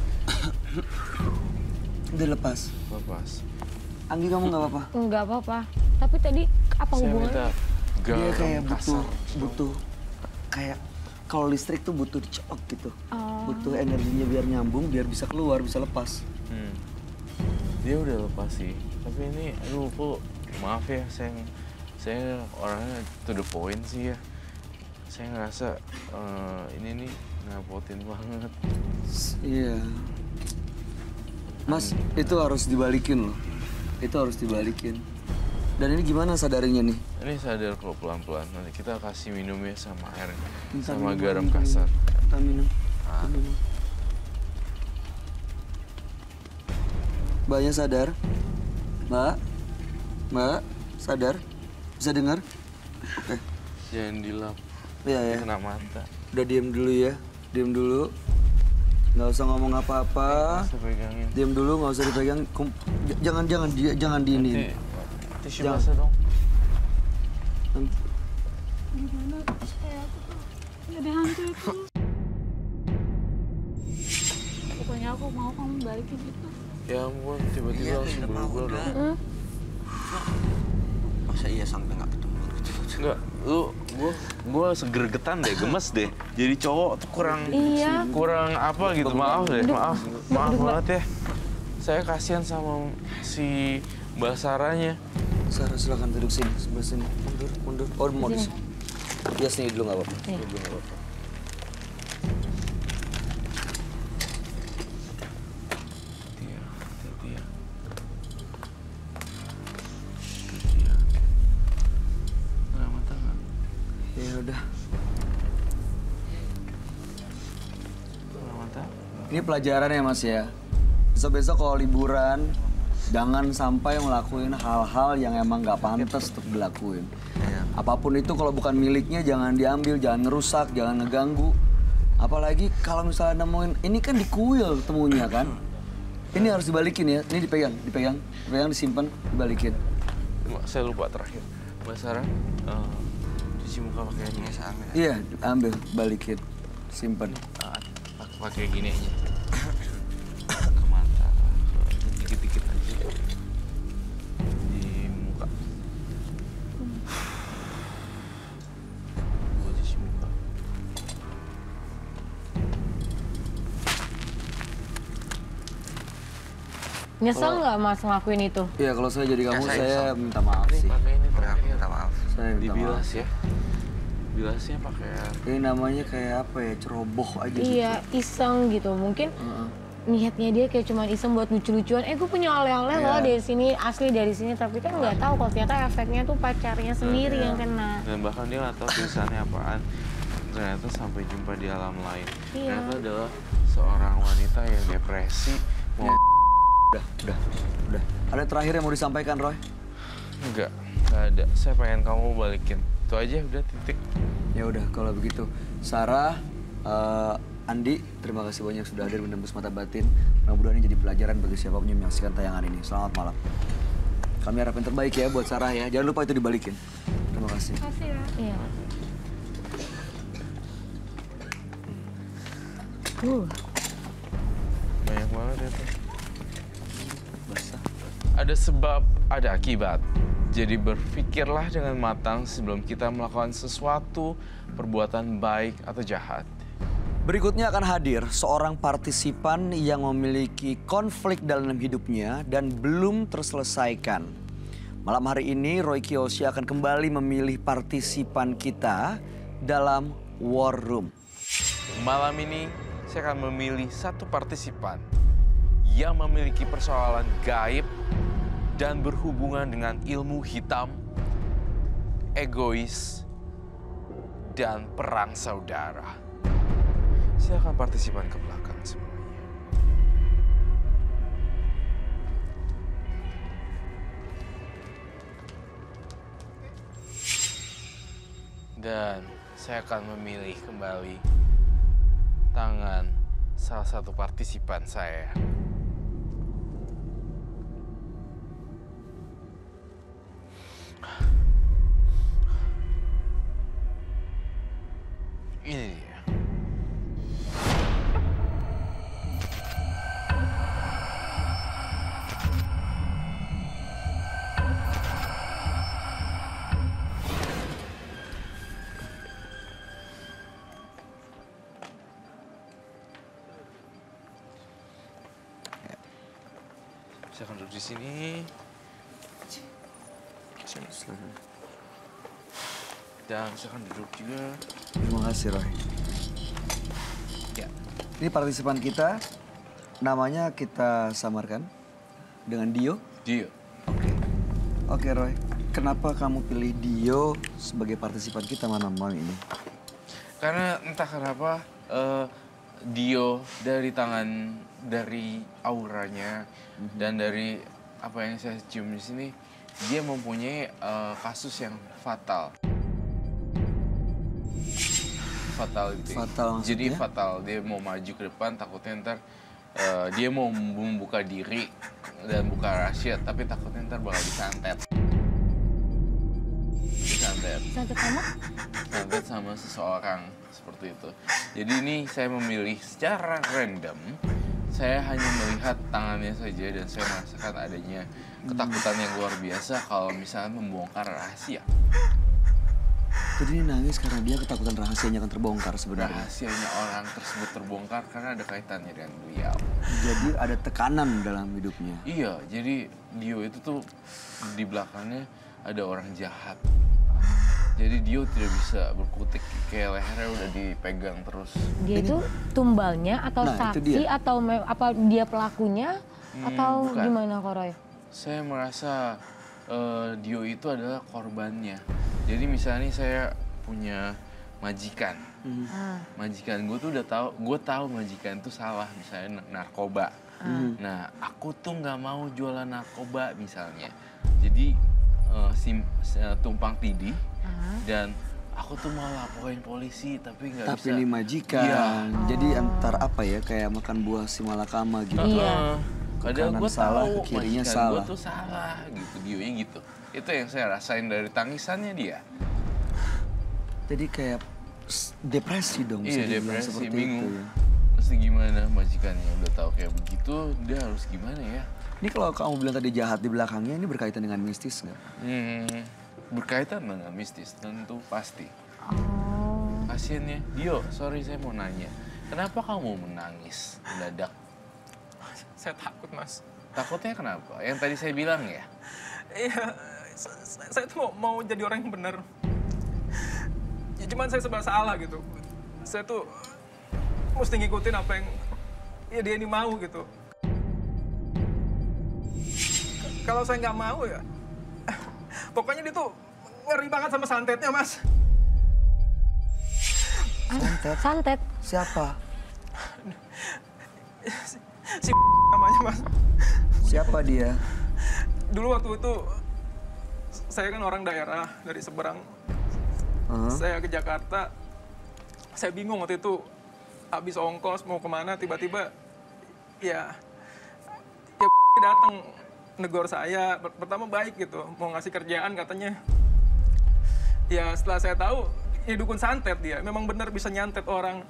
Udah lepas. lepas. Anggi, kamu nggak apa-apa? Enggak apa-apa. Tapi tadi apa Saya hubungannya? minta Dia garam kayak butuh, kasar. butuh, kayak kalau listrik tuh butuh dicolok gitu. Oh. Butuh energinya biar nyambung, biar bisa keluar, bisa lepas. Hmm. Dia udah lepas sih. Tapi ini, aduh kok maaf ya, saya saya orangnya to the point sih ya. Saya ngerasa eh, ini nih ngerepotin banget. Iya. Mas, itu harus dibalikin loh. Itu harus dibalikin. Dan ini gimana sadarinya nih? Ini sadar kalau pelan-pelan. Nanti kita kasih minumnya sama air, Minta sama minum, garam minta kasar. minum. Minta minum. Minta minum. Mbaknya sadar? Mbak? Mbak? Sadar? Bisa dengar? Oke. Jangan dilap, Iya ya. kena mata. Udah diem dulu ya. Diem dulu. Nggak usah ngomong apa-apa. Saya pegangin. Diam dulu, nggak usah dipegang. Kum- j- Jangan, jangan, dia, jangan Nanti diinin. tisu Jangan. basah dong. Nanti- Gimana supaya aku tuh jadi hantu itu? Pokoknya aku mau kamu balikin itu. Ya ampun, tiba-tiba Iya, langsung udah mau, berubah udah. dong. Masa iya sampai nggak ketemu gitu? Enggak, lu gua gua segergetan deh, gemes deh. Jadi cowok tuh kurang Iya. kurang apa gitu. Maaf deh, maaf. Maaf banget ya. Saya kasihan sama si Mbak Saranya. Sarah silakan duduk sini, sebelah sini. Mundur, mundur. Oh, mau di sini. Ya sini dulu nggak apa-apa. Iya. Dulu nggak apa-apa. Iya, hati-hati ya. Hati-hati ya. Nggak mata nggak? Ya udah. Nggak mata? Ini pelajaran ya Mas ya. Besok-besok kalau liburan, jangan sampai ngelakuin hal-hal yang emang nggak pantas untuk dilakuin. Iya. Apapun itu kalau bukan miliknya jangan diambil, jangan ngerusak, jangan ngeganggu. Apalagi kalau misalnya nemuin, ini kan di kuil temunya kan. Ini harus dibalikin ya, ini dipegang, dipegang, dipegang, disimpan, dibalikin. Saya lupa terakhir. Mbak Sarah, eh, cuci muka pakai ini. Ini saya ambil. Iya, ambil, balikin, simpan. Ah, pakai gini aja. Ke mata, dikit-dikit aja. Di muka. Buat cuci muka. Nyesel nggak Mas ngelakuin itu? Iya, kalau saya jadi kamu, saya saya nyesel. minta maaf sih. Pakai ini Udah, terakhir. minta maaf. Saya minta maaf. Dibilas ya. Bilasnya pakai Ini namanya kayak apa ya, ceroboh aja gitu. Iya, iseng gitu. Mungkin Heeh. niatnya dia kayak cuma iseng buat lucu-lucuan. Eh, gue punya oleh-oleh loh Iya. dari sini, asli dari sini. Tapi kan nggak tahu kalau ternyata efeknya tuh pacarnya sendiri yang kena. dan bahkan dia nggak tahu tulisannya apaan. Ternyata sampai jumpa di alam lain. Iya. Ternyata adalah seorang wanita yang depresi. Mau Udah, udah, udah. Ada terakhir yang mau disampaikan, Roy? enggak, enggak ada. Saya pengen kamu balikin. Itu aja udah titik. Ya udah, kalau begitu. Sarah, eh, Andi, terima kasih banyak sudah hadir menembus mata batin. Mudah-mudahan ini jadi pelajaran bagi siapapun yang menyaksikan tayangan ini. Selamat malam. Kami harap yang terbaik ya buat Sarah ya. Jangan lupa itu dibalikin. Terima kasih. Makasih ya. Iya. Uh, Banyak banget ya tuh. Basah. Ada sebab, ada akibat. Jadi berpikirlah dengan matang sebelum kita melakukan sesuatu perbuatan baik atau jahat. Berikutnya akan hadir seorang partisipan yang memiliki konflik dalam hidupnya dan belum terselesaikan. Malam hari ini Roy Kiyoshi akan kembali memilih partisipan kita dalam War Room. Malam ini saya akan memilih satu partisipan yang memiliki persoalan gaib dan berhubungan dengan ilmu hitam, egois, dan perang saudara. Silakan partisipan ke belakang semuanya. Dan saya akan memilih kembali tangan salah satu partisipan saya. Ini dia. Saya akan duduk di sini. Dan saya akan duduk juga. Terima kasih Roy. Ya. Ini partisipan kita, namanya kita samarkan dengan Dio. Dio. Oke. Oke Roy, kenapa kamu pilih Dio sebagai partisipan kita malam malam ini? Karena entah kenapa eh, Dio dari tangan, dari auranya dan dari apa yang saya cium di sini, dia mempunyai eh, kasus yang fatal. Fatal itu. Fatal maksudnya? Jadi fatal, dia mau maju ke depan takutnya ntar eh, dia mau membuka diri dan buka rahasia, tapi takutnya ntar bakal disantet. Disantet. santet kamu? Santet sama seseorang seperti itu. Jadi ini saya memilih secara random. Saya hanya melihat tangannya saja dan saya merasakan adanya ketakutan yang luar biasa kalau misalnya membongkar rahasia. Jadi dia nangis karena dia ketakutan rahasianya akan terbongkar sebenarnya. Rahasianya orang tersebut terbongkar karena ada kaitannya dengan beliau. Jadi ada tekanan dalam hidupnya. Iya, jadi Dio itu tuh di belakangnya ada orang jahat. Jadi Dio tidak bisa berkutik, kayak lehernya udah dipegang terus. Dia itu tumbalnya atau Nah, itu saksi dia. atau me- apa dia pelakunya Hmm, atau bukan. gimana Kak Roy? Saya merasa eh, Dio itu adalah korbannya. Jadi misalnya nih saya punya majikan. Ah. Majikan gue tuh udah tahu, gue tahu majikan itu salah, misalnya narkoba. Nah, aku tuh nggak mau jualan narkoba misalnya. Jadi eh, sim, eh, tumpang tindih dan aku tuh mau laporin polisi tapi nggak bisa. Tapi ini majikan. Iya. Jadi antar apa ya, kayak makan buah si malakama gitu. Iya. Heeh. Kadang Kanan gue salah, tahu ke kirinya majikan gue salah. tuh salah gitu, Dionya gitu. Itu yang saya rasain dari tangisannya dia. Jadi kayak s- depresi dong bisa Iya, dibilang depresi, seperti bingung. itu ya. Terus gimana majikannya udah tahu kayak begitu, dia harus gimana ya? Ini kalau kamu bilang tadi jahat di belakangnya, ini berkaitan dengan mistis nggak? Hmm, berkaitan dengan mistis, tentu pasti. Oh. Pasiennya, Dio, sorry saya mau nanya. Kenapa kamu menangis mendadak? Saya takut, Mas. Takutnya kenapa? Yang tadi saya bilang ya? Iya, sa- sa- saya tuh mau, mau jadi orang yang benar. Ya, cuman saya serba salah gitu. Saya tuh mesti ngikutin apa yang ya dia ini mau gitu. K- Kalau saya nggak mau ya, pokoknya dia tuh ngeri banget sama santetnya, Mas. Santet? Santet. Siapa? Si namanya, Mas. Siapa dia? Dulu waktu itu saya kan orang daerah dari seberang. Heeh. Saya ke Jakarta, saya bingung waktu itu habis ongkos mau kemana tiba-tiba ya ya datang negor saya. Pertama baik gitu, mau ngasih kerjaan katanya. Ya setelah saya tahu ya dukun santet dia, memang benar bisa nyantet orang.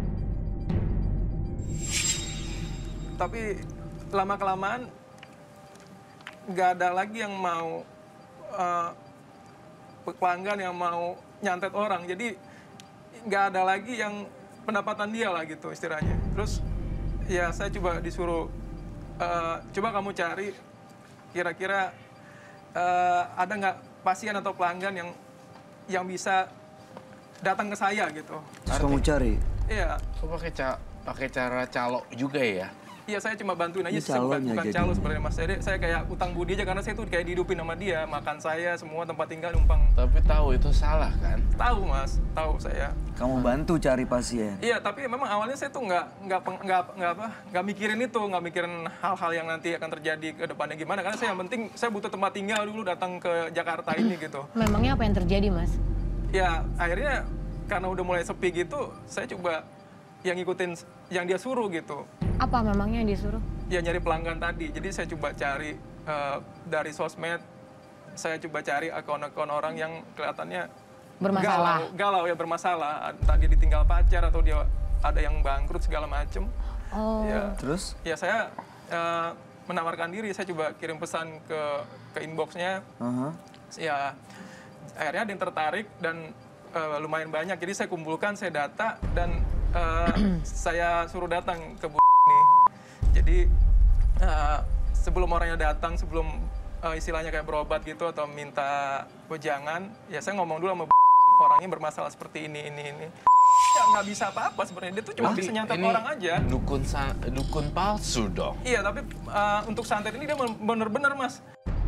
Tapi lama kelamaan nggak ada lagi yang mau uh, pelanggan yang mau nyantet orang, jadi nggak ada lagi yang pendapatan dia lah gitu istilahnya. Terus ya saya coba disuruh uh, coba kamu cari kira-kira uh, ada nggak pasien atau pelanggan yang yang bisa datang ke saya gitu. Terus kamu cari? Iya, Kok pakai ca pakai cara calo juga ya? iya saya cuma bantuin aja, Ini saya bukan, calonnya bukan jadi. calo sebenarnya Mas. Saya, saya kayak utang budi aja karena saya tuh kayak dihidupin sama dia, makan saya, semua tempat tinggal numpang. Tapi tahu itu salah kan? Tahu Mas, tahu saya. Kamu bantu cari pasien? Iya, tapi memang awalnya saya tuh nggak nggak peng- nggak nggak apa nggak mikirin itu, nggak mikirin hal-hal yang nanti akan terjadi ke depannya gimana. Karena saya yang penting saya butuh tempat tinggal dulu datang ke Jakarta ini gitu. Memangnya apa yang terjadi, Mas? Ya akhirnya karena udah mulai sepi gitu, saya coba yang ngikutin yang dia suruh gitu. Apa memangnya yang disuruh? Ya nyari pelanggan tadi. Jadi saya coba cari eh, dari sosmed, saya coba cari akun-akun orang yang kelihatannya Bermasalah. galau, galau ya bermasalah. Entah dia ditinggal pacar atau dia ada yang bangkrut segala macem. Oh. Ya, Terus? ya saya eh, menawarkan diri. Saya coba kirim pesan ke ke inboxnya. Aha. Ya akhirnya ada yang tertarik dan eh, lumayan banyak. Jadi saya kumpulkan, saya data dan eh, saya suruh datang ke bu ini. Jadi eh, sebelum orangnya datang, sebelum eh, istilahnya kayak berobat gitu atau minta wejangan, ya saya ngomong dulu sama bu orangnya bermasalah seperti ini, ini, ini. Ya nggak bisa apa-apa sebenarnya. Dia tuh cuma Wah, bisa nyantet ini orang aja. Dukun sa- dukun palsu dong. Iya, tapi eh, untuk santet ini dia bener-bener mas.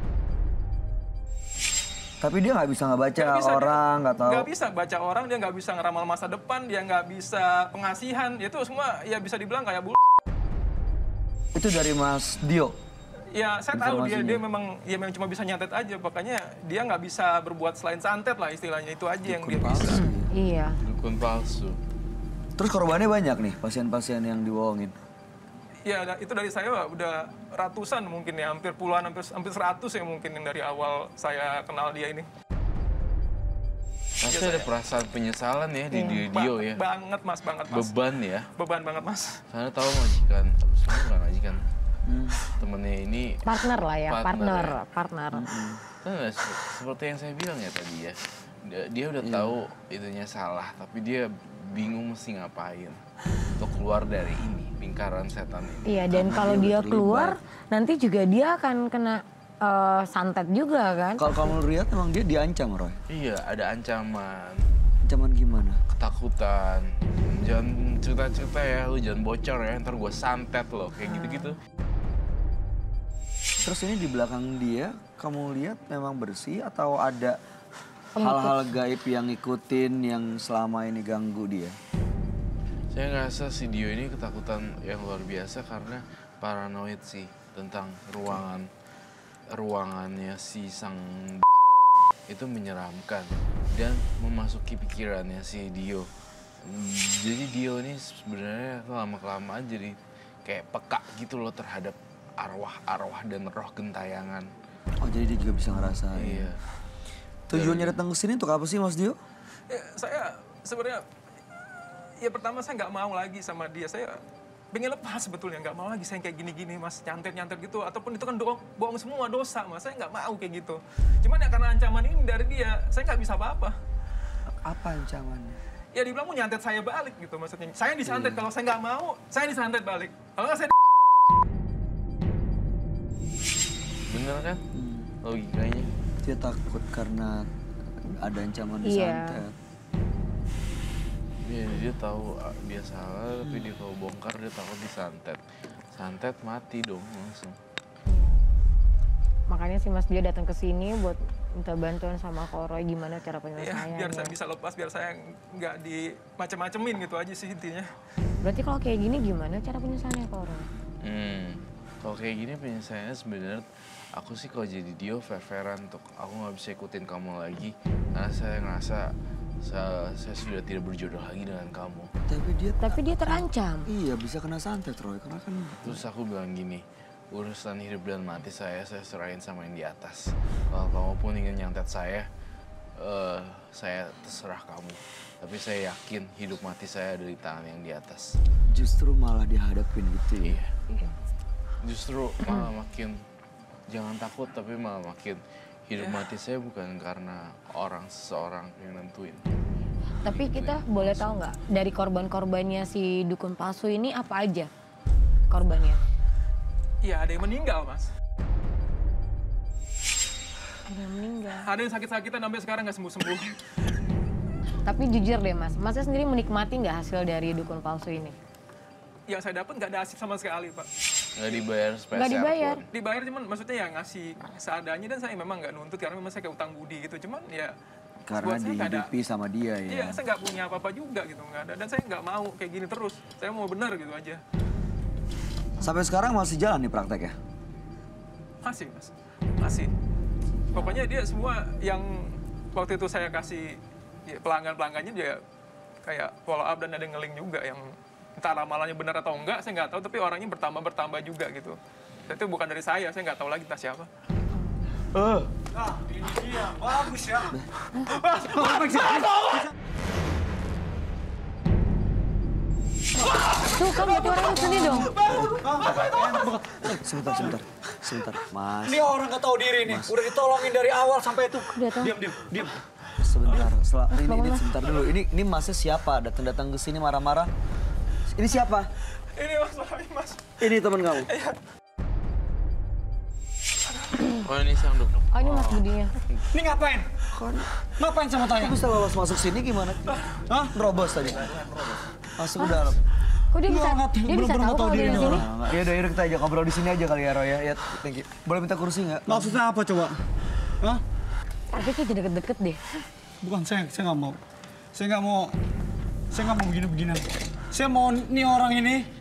Tapi dia nggak bisa ngebaca Nggak bisa, orang, nggak tahu. Nggak bisa baca orang, dia nggak bisa ngeramal masa depan, dia nggak bisa pengasihan. Itu semua ya bisa dibilang kayak bu. Itu dari Mas Dio. Ya saya tahu dia Informasinya. dia memang ya memang cuma bisa nyantet aja, makanya dia nggak bisa berbuat selain santet lah istilahnya, itu aja yang dia Dukun bisa. palsu. Iya. Dukun palsu. Terus korbannya banyak nih, pasien-pasien yang dibohongin. Ya da- itu dari saya udah ratusan mungkin ya, hampir puluhan, hampir hampir seratus ya mungkin yang dari awal saya kenal dia ini. Pasti ada perasaan penyesalan ya di diri Ba- Dio ya. Banget mas, banget mas. Beban ya. Beban banget mas. Karena tahu majikan, sebenarnya bukan majikan. Temennya ini Partner lah ya, Partner partner, ya. partner. kan nggak, se- seperti yang saya bilang ya tadi ya. Dia, dia udah Iya. tahu itunya salah, tapi dia bingung mesti ngapain untuk keluar dari ini lingkaran setan ini. Iya, dan Karena kalau dia dia udah keluar, terlibat. nanti juga dia akan kena eh, santet juga kan? Kalau kamu lihat emang dia diancam, Roy. Iya, ada ancaman, Ancaman gimana? ketakutan. Jangan cerita-cerita ya, lu jangan bocor ya, ntar gue santet loh, kayak gitu-gitu. Terus ini di belakang dia, kamu lihat memang bersih atau ada Pengikut. hal-hal gaib yang ngikutin yang selama ini ganggu dia? Saya ngerasa si Dio ini ketakutan yang luar biasa karena paranoid sih tentang ruangan ruangannya si sang itu menyeramkan dan memasuki pikirannya si Dio. Hmm, Jadi Dio ini sebenarnya lama-kelamaan jadi kayak peka gitu loh terhadap arwah-arwah dan roh gentayangan. Oh jadi dia juga bisa ngerasain. Iya. Tujuannya datang ke sini untuk apa sih Mas Dio? Ya, saya sebenarnya ya pertama saya nggak mau lagi sama dia. Saya pengen lepas sebetulnya, nggak mau lagi saya kayak gini-gini mas, nyantet-nyantet gitu. Ataupun itu kan doang, bohong semua, dosa mas. Saya nggak mau kayak gitu. Cuman ya karena ancaman ini dari dia, saya nggak bisa apa-apa. Apa ancamannya? Ya dibilang mau nyantet saya balik gitu maksudnya. Saya disantet, kalau saya nggak mau, saya disantet balik. Kalau nggak saya Bener kan logikanya? Dia takut karena ada ancaman Iya. disantet. Iya, dia tahu ah, dia salah, tapi dia kalau bongkar dia takut disantet. Santet mati dong langsung. Makanya si Mas Dio datang ke sini buat minta bantuan sama Koroy gimana cara ya, penyelesaiannya. biar saya bisa lepas, biar saya nggak di macem-macemin gitu aja sih intinya. Berarti kalau kayak gini gimana cara penyelesaiannya Koroy? Hmm, kalau kayak gini penyelesaiannya sebenarnya aku sih kalau jadi Dio fair-fairan untuk aku nggak bisa ikutin kamu lagi karena saya ngerasa saya, saya sudah tidak berjodoh lagi dengan kamu. Tapi dia Tapi dia terancam. iya bisa kena santet Roy karena kan Terus aku bilang gini, urusan hidup dan mati saya saya serahin sama yang di atas. Kalau kamu pun ingin nyantet saya, eh, saya terserah kamu. Tapi saya yakin hidup mati saya ada di tangan yang di atas. justru malah dihadapin gitu ya. Iya. Justru malah makin jangan takut tapi malah makin hidup mati saya bukan karena orang seseorang yang nentuin. Tapi kita boleh tahu nggak dari korban-korbannya si dukun palsu ini apa aja korbannya? Iya, ada yang meninggal mas. Ada yang meninggal. Ada yang sakit-sakitan sampai sekarang nggak sembuh-sembuh. Tapi jujur deh mas, masnya sendiri menikmati nggak hasil dari dukun palsu ini? Yang saya dapat nggak ada asik sama sekali pak. Nggak dibayar spesial Nggak dibayar. pun. Dibayar cuman maksudnya ya ngasih seadanya, dan saya memang nggak nuntut karena memang saya kayak utang budi gitu. Cuman ya Karena buat saya nggak ada. dihidupi sama dia ya. Iya, saya nggak punya apa-apa juga gitu, nggak ada. Dan saya nggak mau kayak gini terus. Saya mau benar gitu aja. Sampai sekarang masih jalan nih praktek ya? Masih mas, masih. Pokoknya dia semua yang waktu itu saya kasih ya, pelanggan-pelanggannya dia kayak follow up, dan ada yang ngeling juga yang entah ramalannya benar atau enggak, saya nggak tahu. Tapi orangnya bertambah-bertambah juga gitu. Dan itu bukan dari saya, saya nggak tahu lagi entah siapa. Nah, ini dia. Bagus ya. Tuh kan berarti orang sini dong. Sebentar, sebentar, sebentar, Mas. Ini orang nggak tahu diri nih. Udah ditolongin dari awal sampai itu. Udah tahu. Diam, diam, diam. Sebentar, setelah, ini, Bangun, ini Mas. sebentar dulu. Ini ini Masnya siapa? Datang-datang ke sini marah-marah. Ini siapa? Ini mas, Fahmi, mas. Ini teman kamu. Oh ini sang dok. Oh ini mas Budinya. Ini ngapain? Ngapain sama tanya? Kok bisa lolos masuk sini gimana? Hah? Nerobos tadi. Masuk ke dalam. Kok dia Ini bisa, orang nggak- dia bisa bener-bener tahu nggak tahu kalau dia diri di nih sini? orang. Nah, ya udah, yaudah kita aja ngobrol di sini aja kali ya Roy ya. Ya, thank you. Boleh minta kursi nggak? Maksudnya apa coba? Hah? Tapi kayak jadi deket-deket deh. Bukan, saya saya nggak mau. Saya nggak mau. Saya nggak mau begini-beginian. Saya mau nih orang ini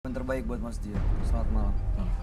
Yang terbaik buat Mas Dian. Selamat malam.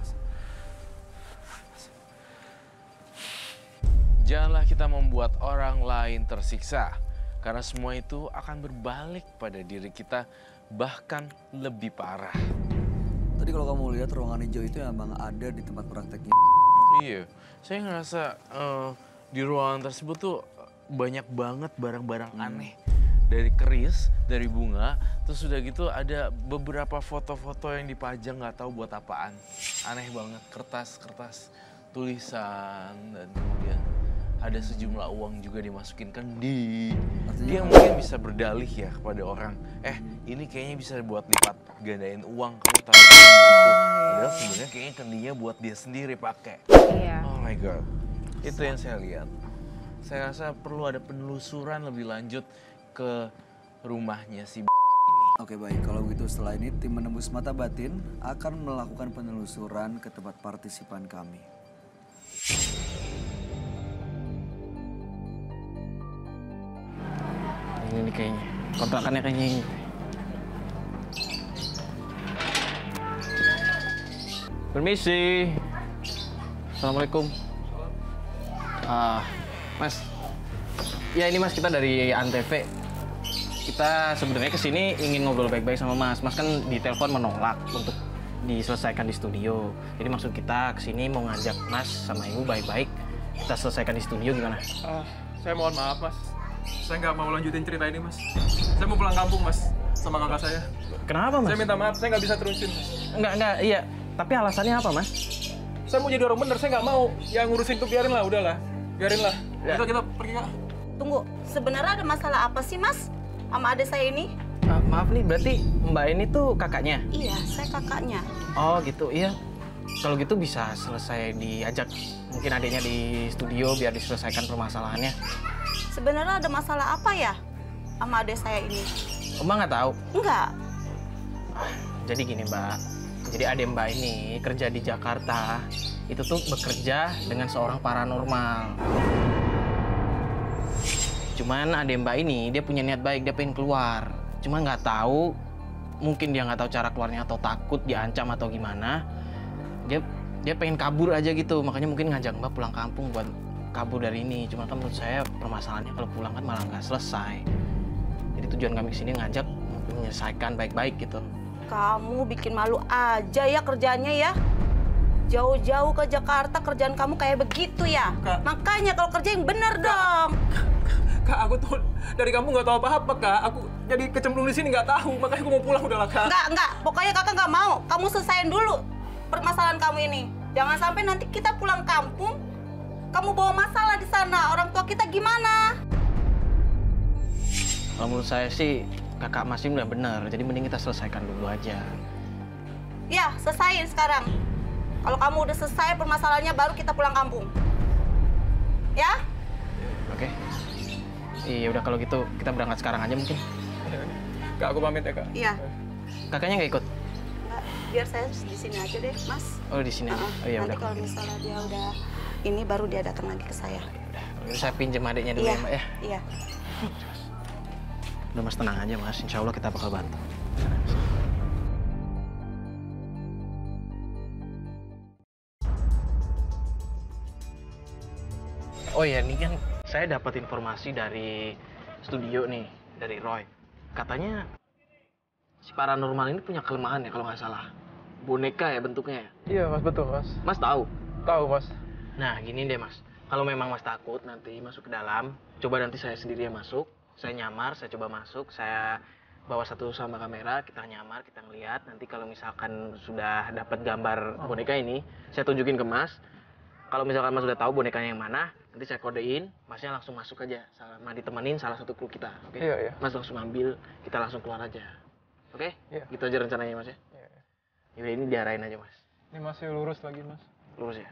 Janganlah kita membuat orang lain tersiksa, karena semua itu akan berbalik pada diri kita, bahkan lebih parah. Tadi kalau kamu lihat ruangan hijau itu emang ada di tempat prakteknya. Iya, saya ngerasa uh, di ruangan tersebut tuh banyak banget barang-barang hmm. aneh. Dari keris, dari bunga, terus udah gitu ada beberapa foto-foto yang dipajang nggak tahu buat apaan. Aneh banget, kertas-kertas tulisan, dan kemudian ada sejumlah uang juga dimasukin kendi. Dia mungkin bisa berdalih ya kepada orang, eh ini kayaknya bisa buat lipat gandain uang, kamu tahu gitu. Padahal sebenarnya kayaknya kendinya buat dia sendiri pakai. Iya. Oh my god, itu yang saya lihat. Saya rasa perlu ada penelusuran lebih lanjut ke rumahnya si b*** ini. Oke baik, kalau begitu setelah ini tim menembus mata batin akan melakukan penelusuran ke tempat partisipan kami. Ini nih kayaknya, kontrakannya kayaknya ini. Permisi. Assalamualaikum. Ah, Mas. Ya ini Mas, kita dari Antv. Kita sebenarnya kesini ingin ngobrol baik-baik sama Mas. Mas kan di telepon menolak untuk diselesaikan di studio. Jadi maksud kita kesini mau ngajak Mas sama Ibu baik-baik. Kita selesaikan di studio gimana? Uh, saya mohon maaf Mas. Saya nggak mau lanjutin cerita ini Mas. Saya mau pulang kampung Mas, sama kakak saya. Kenapa Mas? Saya minta maaf, saya nggak bisa terusin Mas. Enggak, enggak, iya. Tapi alasannya apa Mas? Saya mau jadi orang bener, saya nggak mau. Yang ngurusin itu biarin lah, udahlah. Biarin lah. Ya. Kita, kita pergi Kak. Tunggu, sebenarnya ada masalah apa sih Mas sama adik saya ini? Uh, maaf nih, berarti Mbak ini tuh kakaknya? Iya, saya kakaknya. Oh gitu, iya. Kalau gitu bisa selesai diajak mungkin adiknya di studio biar diselesaikan permasalahannya. Sebenarnya ada masalah apa ya sama adik saya ini? Mbak nggak tahu? Enggak. Jadi gini Mbak, jadi adik Mbak ini kerja di Jakarta, itu tuh bekerja dengan seorang paranormal. Cuman adik Mbak ini dia punya niat baik, dia pengen keluar. Cuman nggak tahu, mungkin dia nggak tahu cara keluarnya atau takut diancam atau gimana. Dia dia pengen kabur aja gitu, makanya mungkin ngajak Mbak pulang kampung buat kabur dari ini. Cuma kan menurut saya permasalahannya kalau pulang kan malah nggak selesai. Jadi tujuan kami kesini ngajak menyelesaikan baik-baik gitu. Kamu bikin malu aja ya kerjanya ya. Jauh-jauh ke Jakarta kerjaan kamu kayak begitu ya. Kak. Makanya kalau kerja yang bener dong. Kak, aku tuh dari kamu nggak tahu apa-apa Kak. Aku jadi kecemplung di sini nggak tahu, makanya aku mau pulang udahlah Kak. Enggak, enggak. Pokoknya kakak nggak mau. Kamu selesaiin dulu permasalahan kamu ini. Jangan sampai nanti kita pulang kampung, kamu bawa masalah di sana. Orang tua kita gimana? Kalau menurut saya sih kakak Mas ini udah bener, jadi mending kita selesaikan dulu aja. Ya, selesaiin sekarang. Kalau kamu udah selesai permasalahannya, baru kita pulang kampung. Ya? Oke. Iya udah kalau gitu kita berangkat sekarang aja mungkin. Kak, aku pamit ya Kak. Iya. Kakaknya nggak ikut? Nggak, biar saya di sini aja deh, Mas. Oh di sini. Uh, Oh iya nanti udah. kalau misalnya dia udah ini, baru dia datang lagi ke saya. Udah. Kalau saya pinjam adiknya dulu Iya. ya Mbak ya. Iya. Udah Mas tenang aja Mas, insya Allah kita bakal bantu. Oh iya, ini kan saya dapat informasi dari studio nih, dari Roy. Katanya si paranormal ini punya kelemahan ya kalau nggak salah. Boneka ya bentuknya ya? Iya Mas, betul Mas. Mas tahu? Tahu Mas. Nah gini deh Mas, kalau memang Mas takut nanti masuk ke dalam, coba nanti saya sendiri yang masuk. Saya nyamar, saya coba masuk, saya bawa satu sama kamera, kita nyamar, kita ngeliat. Nanti kalau misalkan sudah dapat gambar boneka ini, saya tunjukin ke Mas. Kalau misalkan Mas sudah tahu bonekanya yang mana, nanti saya kodein, Masnya langsung masuk aja, sama ditemenin salah satu kru kita, oke? Iya, iya. Mas langsung ambil, kita langsung keluar aja, oke? Iya. Gitu aja rencananya Mas ya. Iya, iya. Yaudah, ini diarahin aja Mas, Ini masih lurus lagi Mas. lurus ya.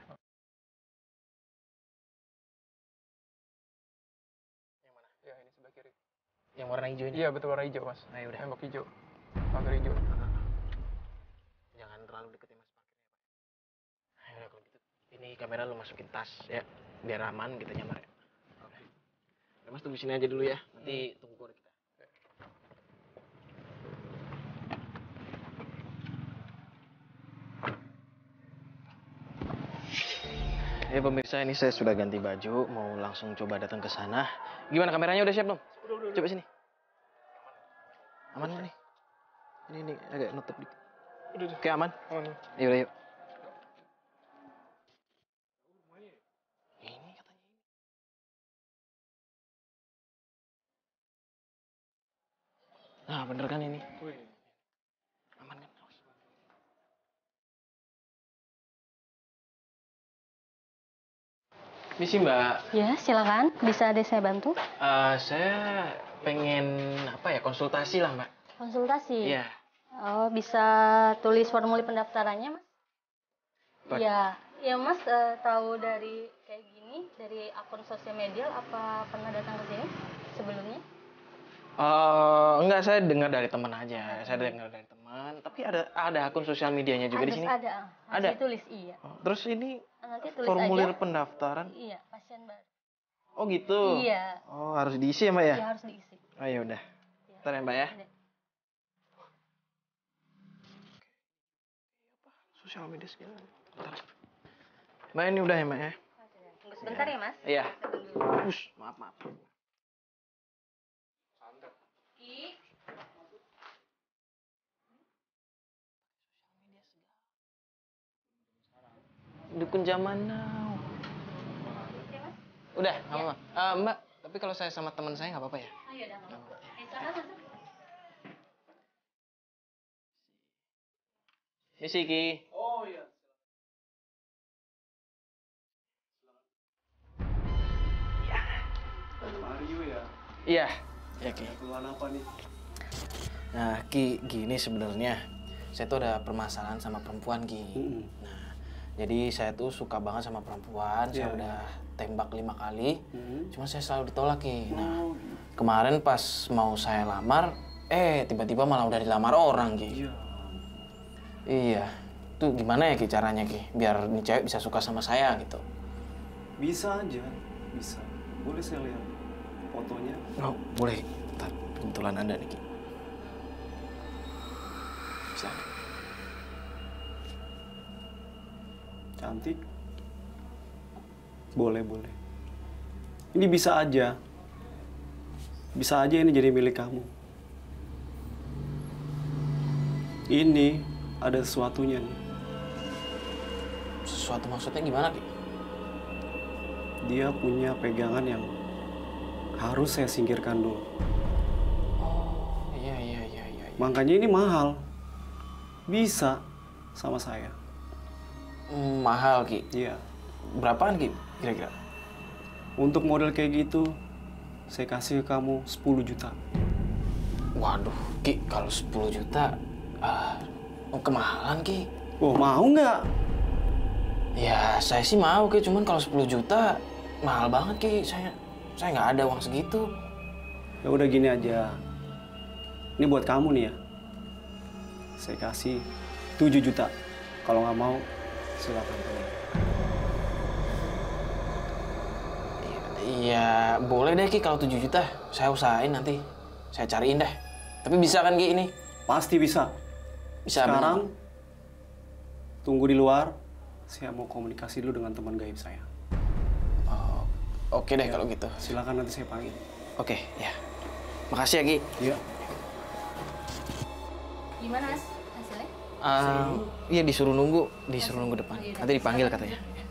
Yang mana? Iya, ini sebelah kiri. Yang warna hijau ini? Iya, betul warna hijau Mas. Nah, yaudah. Tembok hijau. Pagar hijau. Jangan terlalu deket ya Mas parkirnya. Nah, yaudah kalau gitu, ini kamera lu masukin tas ya, biar aman kita nyamar ya. Oke. Udah Mas tunggu sini aja dulu ya, nanti tunggu kode kita. Ya pemirsa, ini saya sudah ganti baju, mau langsung coba datang ke sana. Gimana kameranya udah siap belum? Coba sini. Aman nggak nih? Ini ini agak nutup dikit. Oke aman? Aman. Yaudah yuk. Ini katanya ini. Nah bener kan ini? Aman kan? Misi Mbak. Ya, silakan. Bisa ada saya bantu? Uh, saya pengen apa ya konsultasi lah Mbak. Konsultasi? Iya. Oh, bisa tulis formulir pendaftarannya, Mas? Iya. Ya, Mas uh, tahu dari kayak gini, dari akun sosial media, apa pernah datang ke sini sebelumnya? Uh, enggak, saya dengar dari teman aja. Saya dengar dari teman. Tapi ada ada akun sosial medianya juga ada, di sini. Ada. Ada. Tulis iya. Oh, terus ini nanti tulis formulir aja. Pendaftaran. Iya, pasien baru. Oh gitu. Iya. Oh harus diisi ya Mbak ya? Iya harus diisi. Oh ya udah. Ya. Ntar ya Mbak ya. Ada. Sosial media segala. Bentar. Mbak ini udah ya Mbak ya? Tunggu sebentar ya Mas. Iya. Us, maaf maaf. Dukun zaman now. Udah, nggak apa-apa. Uh, Mbak, tapi kalau saya sama teman saya nggak apa-apa ya? Oh, iya, udah nggak apa-apa. Eh, silakan masuk. Misi Ki. Oh iya. Iya. Mario ya. Iya. Ya Ki. Keluhan apa nih? Nah Ki, gini sebenarnya saya tuh ada permasalahan sama perempuan Ki. Mm-hmm. Nah, jadi saya tuh suka banget sama perempuan. Yeah. Saya udah tembak lima kali. Mm-hmm. Cuma saya selalu ditolak Ki. Nah, oh. Kemarin pas mau saya lamar, eh tiba-tiba malah udah dilamar orang Ki. Iya. Iya. Tuh gimana ya Ki caranya Ki? Biar nih cewek bisa suka sama saya gitu. Bisa aja, bisa. Boleh saya lihat fotonya? Oh, boleh. Bentar, kebetulan ada nih Ki. Bisa. Cantik? Boleh, boleh. Ini bisa aja. Bisa aja ini jadi milik kamu. Ini ada sesuatunya nih. Sesuatu maksudnya gimana, Ki? Dia punya pegangan yang harus saya singkirkan dulu. Oh, iya, iya, iya, iya. Makanya ini mahal. Bisa sama saya. Hmm, mahal, Ki? Iya. Berapaan, Ki, kira-kira? Untuk model kayak gitu, saya kasih ke kamu sepuluh juta. Waduh, Ki, kalau sepuluh juta, ah, kemahalan, Ki. Oh, mau nggak? Ya, saya sih mau, Ki. Cuman kalau sepuluh juta, mahal banget, Ki. Saya saya nggak ada uang segitu. Ya udah gini aja. Ini buat kamu nih ya. Saya kasih tujuh juta. Kalau nggak mau, silakan. Iya, boleh deh, Ki. Kalau tujuh juta, saya usahain nanti. Saya cariin deh. Tapi bisa kan, Ki, ini? Pasti bisa. Bisa. Sekarang, bener. Tunggu di luar. Saya mau komunikasi dulu dengan teman gaib saya. Oh, oke deh ya, kalau gitu. Silakan nanti saya panggil. Oke, ya. Makasih ya, Ki. Iya. Gimana, Mas? Hasilnya? Uh, iya, disuruh nunggu. Disuruh nunggu depan. Nanti dipanggil katanya.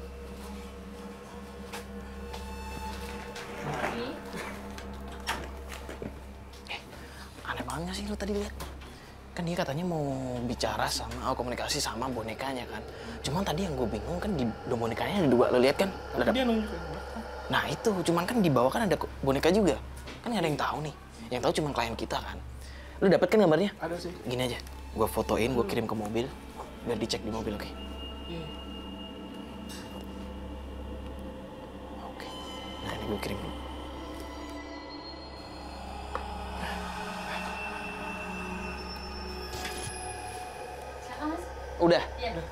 Eh, aneh banget sih lo tadi lihat. Kan dia katanya mau bicara sama, oh, komunikasi sama bonekanya kan. Cuman tadi yang gue bingung kan di bonekanya ada dua, lo lihat kan? Ada dia nunjukin. Nah itu, cuman kan di bawah kan ada boneka juga. Kan nggak ada yang tahu nih. Yang tahu cuma klien kita kan. Lo dapet kan gambarnya? Ada sih. Gini aja, gue fotoin, gue kirim ke mobil, biar dicek di mobil, oke? Okay? Iya. Oke, nah ini gue kirim dulu. Udah. Iya. Udah.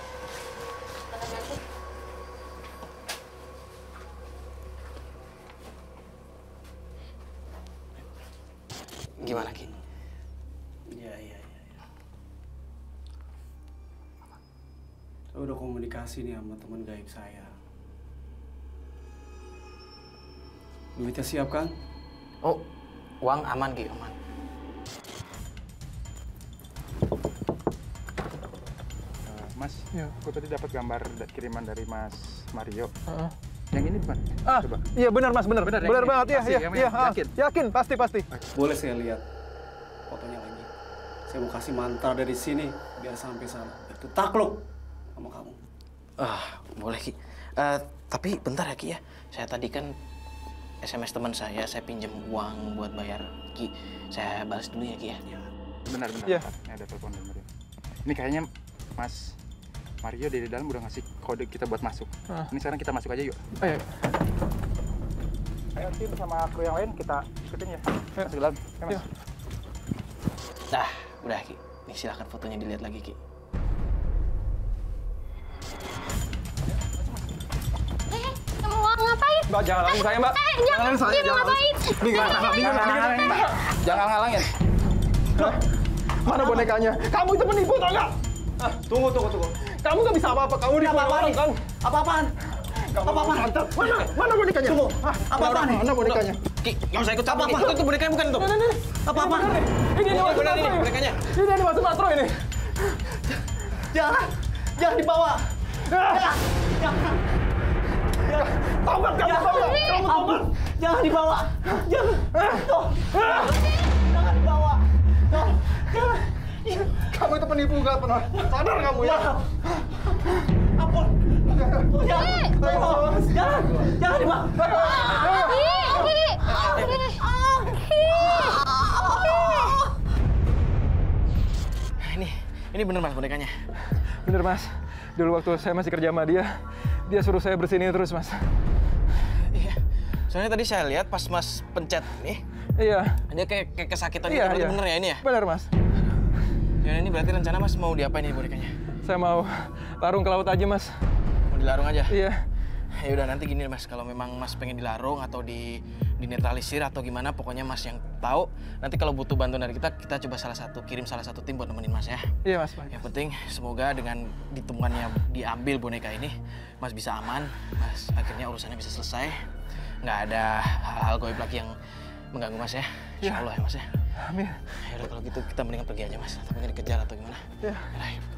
Gimana, Ki? Iya, iya, iya. Saya udah komunikasi nih sama teman gaib saya. Duitnya siap kan? Oh, uang aman Ki, aman. Mas, Ya. aku tadi dapat gambar da- kiriman dari Mas Mario. Heeh. Yang ini bukan? Ah, Coba. iya benar Mas, benar. Benar, Benar, yang ini. banget, iya, Pasti, iya, yang iya. ini. ah. Yakin? Yakin, pasti, pasti. Boleh saya lihat fotonya lagi. Saya mau kasih mantra dari sini biar sampai sana. Itu takluk sama kamu. Ah, boleh Ki. Eh, tapi bentar ya Ki ya. Saya tadi kan S M S teman saya, saya pinjam uang buat bayar Ki. Saya balas dulu ya Ki ya. Benar, benar. Iya. Bentar. Ini ada telepon dari Mario. Ini kayaknya Mas Mario dari dalam udah ngasih kode kita buat masuk. Ah. Ini sekarang kita masuk aja yuk. Ayo. Ayo tim sama kru yang lain kita ikutin ya. Masuk ke dalam. Ya, Mas. Iya. Nah, udah Ki. Nih silahkan fotonya dilihat lagi Ki. Eh, kamu mau ngapain? Mbak, jangan halangin saya, Mbak. Eh, jangan, saya, dia mau ngapain? Minggir, minggir, minggir. Jangan halangin. Loh, mana bonekanya? Kamu itu penipu, tau nggak? Ah, tunggu, tunggu, tunggu. Kamu nggak bisa apa-apa, kamu di Apa-apaan nih? kan? Apa-apaan? Apa-apaan? Mana, mana bonekanya? Tunggu, ah, apa-apaan nih? Mana bonekanya? Ki, nggak usah ikut campur Ki. Itu, itu bonekanya bukan itu. Apa-apaan? Ini, ini Ini Mas benar ini Matro bonekanya. Ini, ini Mas Matro ini. Jangan, jangan dibawa. Ah! Tobat kamu, tobat. Kamu tobat. Jangan dibawa. Jangan. Tuh. Jangan dibawa. Tuh. Jangan. Kamu itu penipu, nggak pernah sadar kamu ya? Ampun. Jangan. Jangan. Jangan dibawa. Ini, ini bener Mas bonekanya. Bener Mas, dulu waktu saya masih kerja sama dia, dia suruh saya bersihin terus Mas. Iya. Soalnya tadi saya lihat pas Mas pencet nih, Iya, dia kayak, kayak kesakitan iya, gitu. iya. Bener ya ini ya? Bener Mas. Ya ini berarti rencana Mas mau diapain nih bonekanya? Saya mau larung ke laut aja Mas. Mau dilarung aja? Iya. Ya udah nanti gini Mas, kalau memang Mas pengen dilarung atau di dinetralisir atau gimana, pokoknya Mas yang tahu. Nanti kalau butuh bantuan dari kita, kita coba salah satu kirim salah satu tim buat nemenin Mas ya. Iya Mas. Baik. Yang penting semoga dengan ditemukannya diambil boneka ini, Mas bisa aman, Mas akhirnya urusannya bisa selesai. Nggak ada hal-hal goib lagi yang mengganggu Mas ya. Insya Allah ya Mas ya. Amin. Ya udah kalau gitu kita mendingan pergi aja Mas, atau mungkin dikejar atau gimana. Iya. Yaudah, yuk.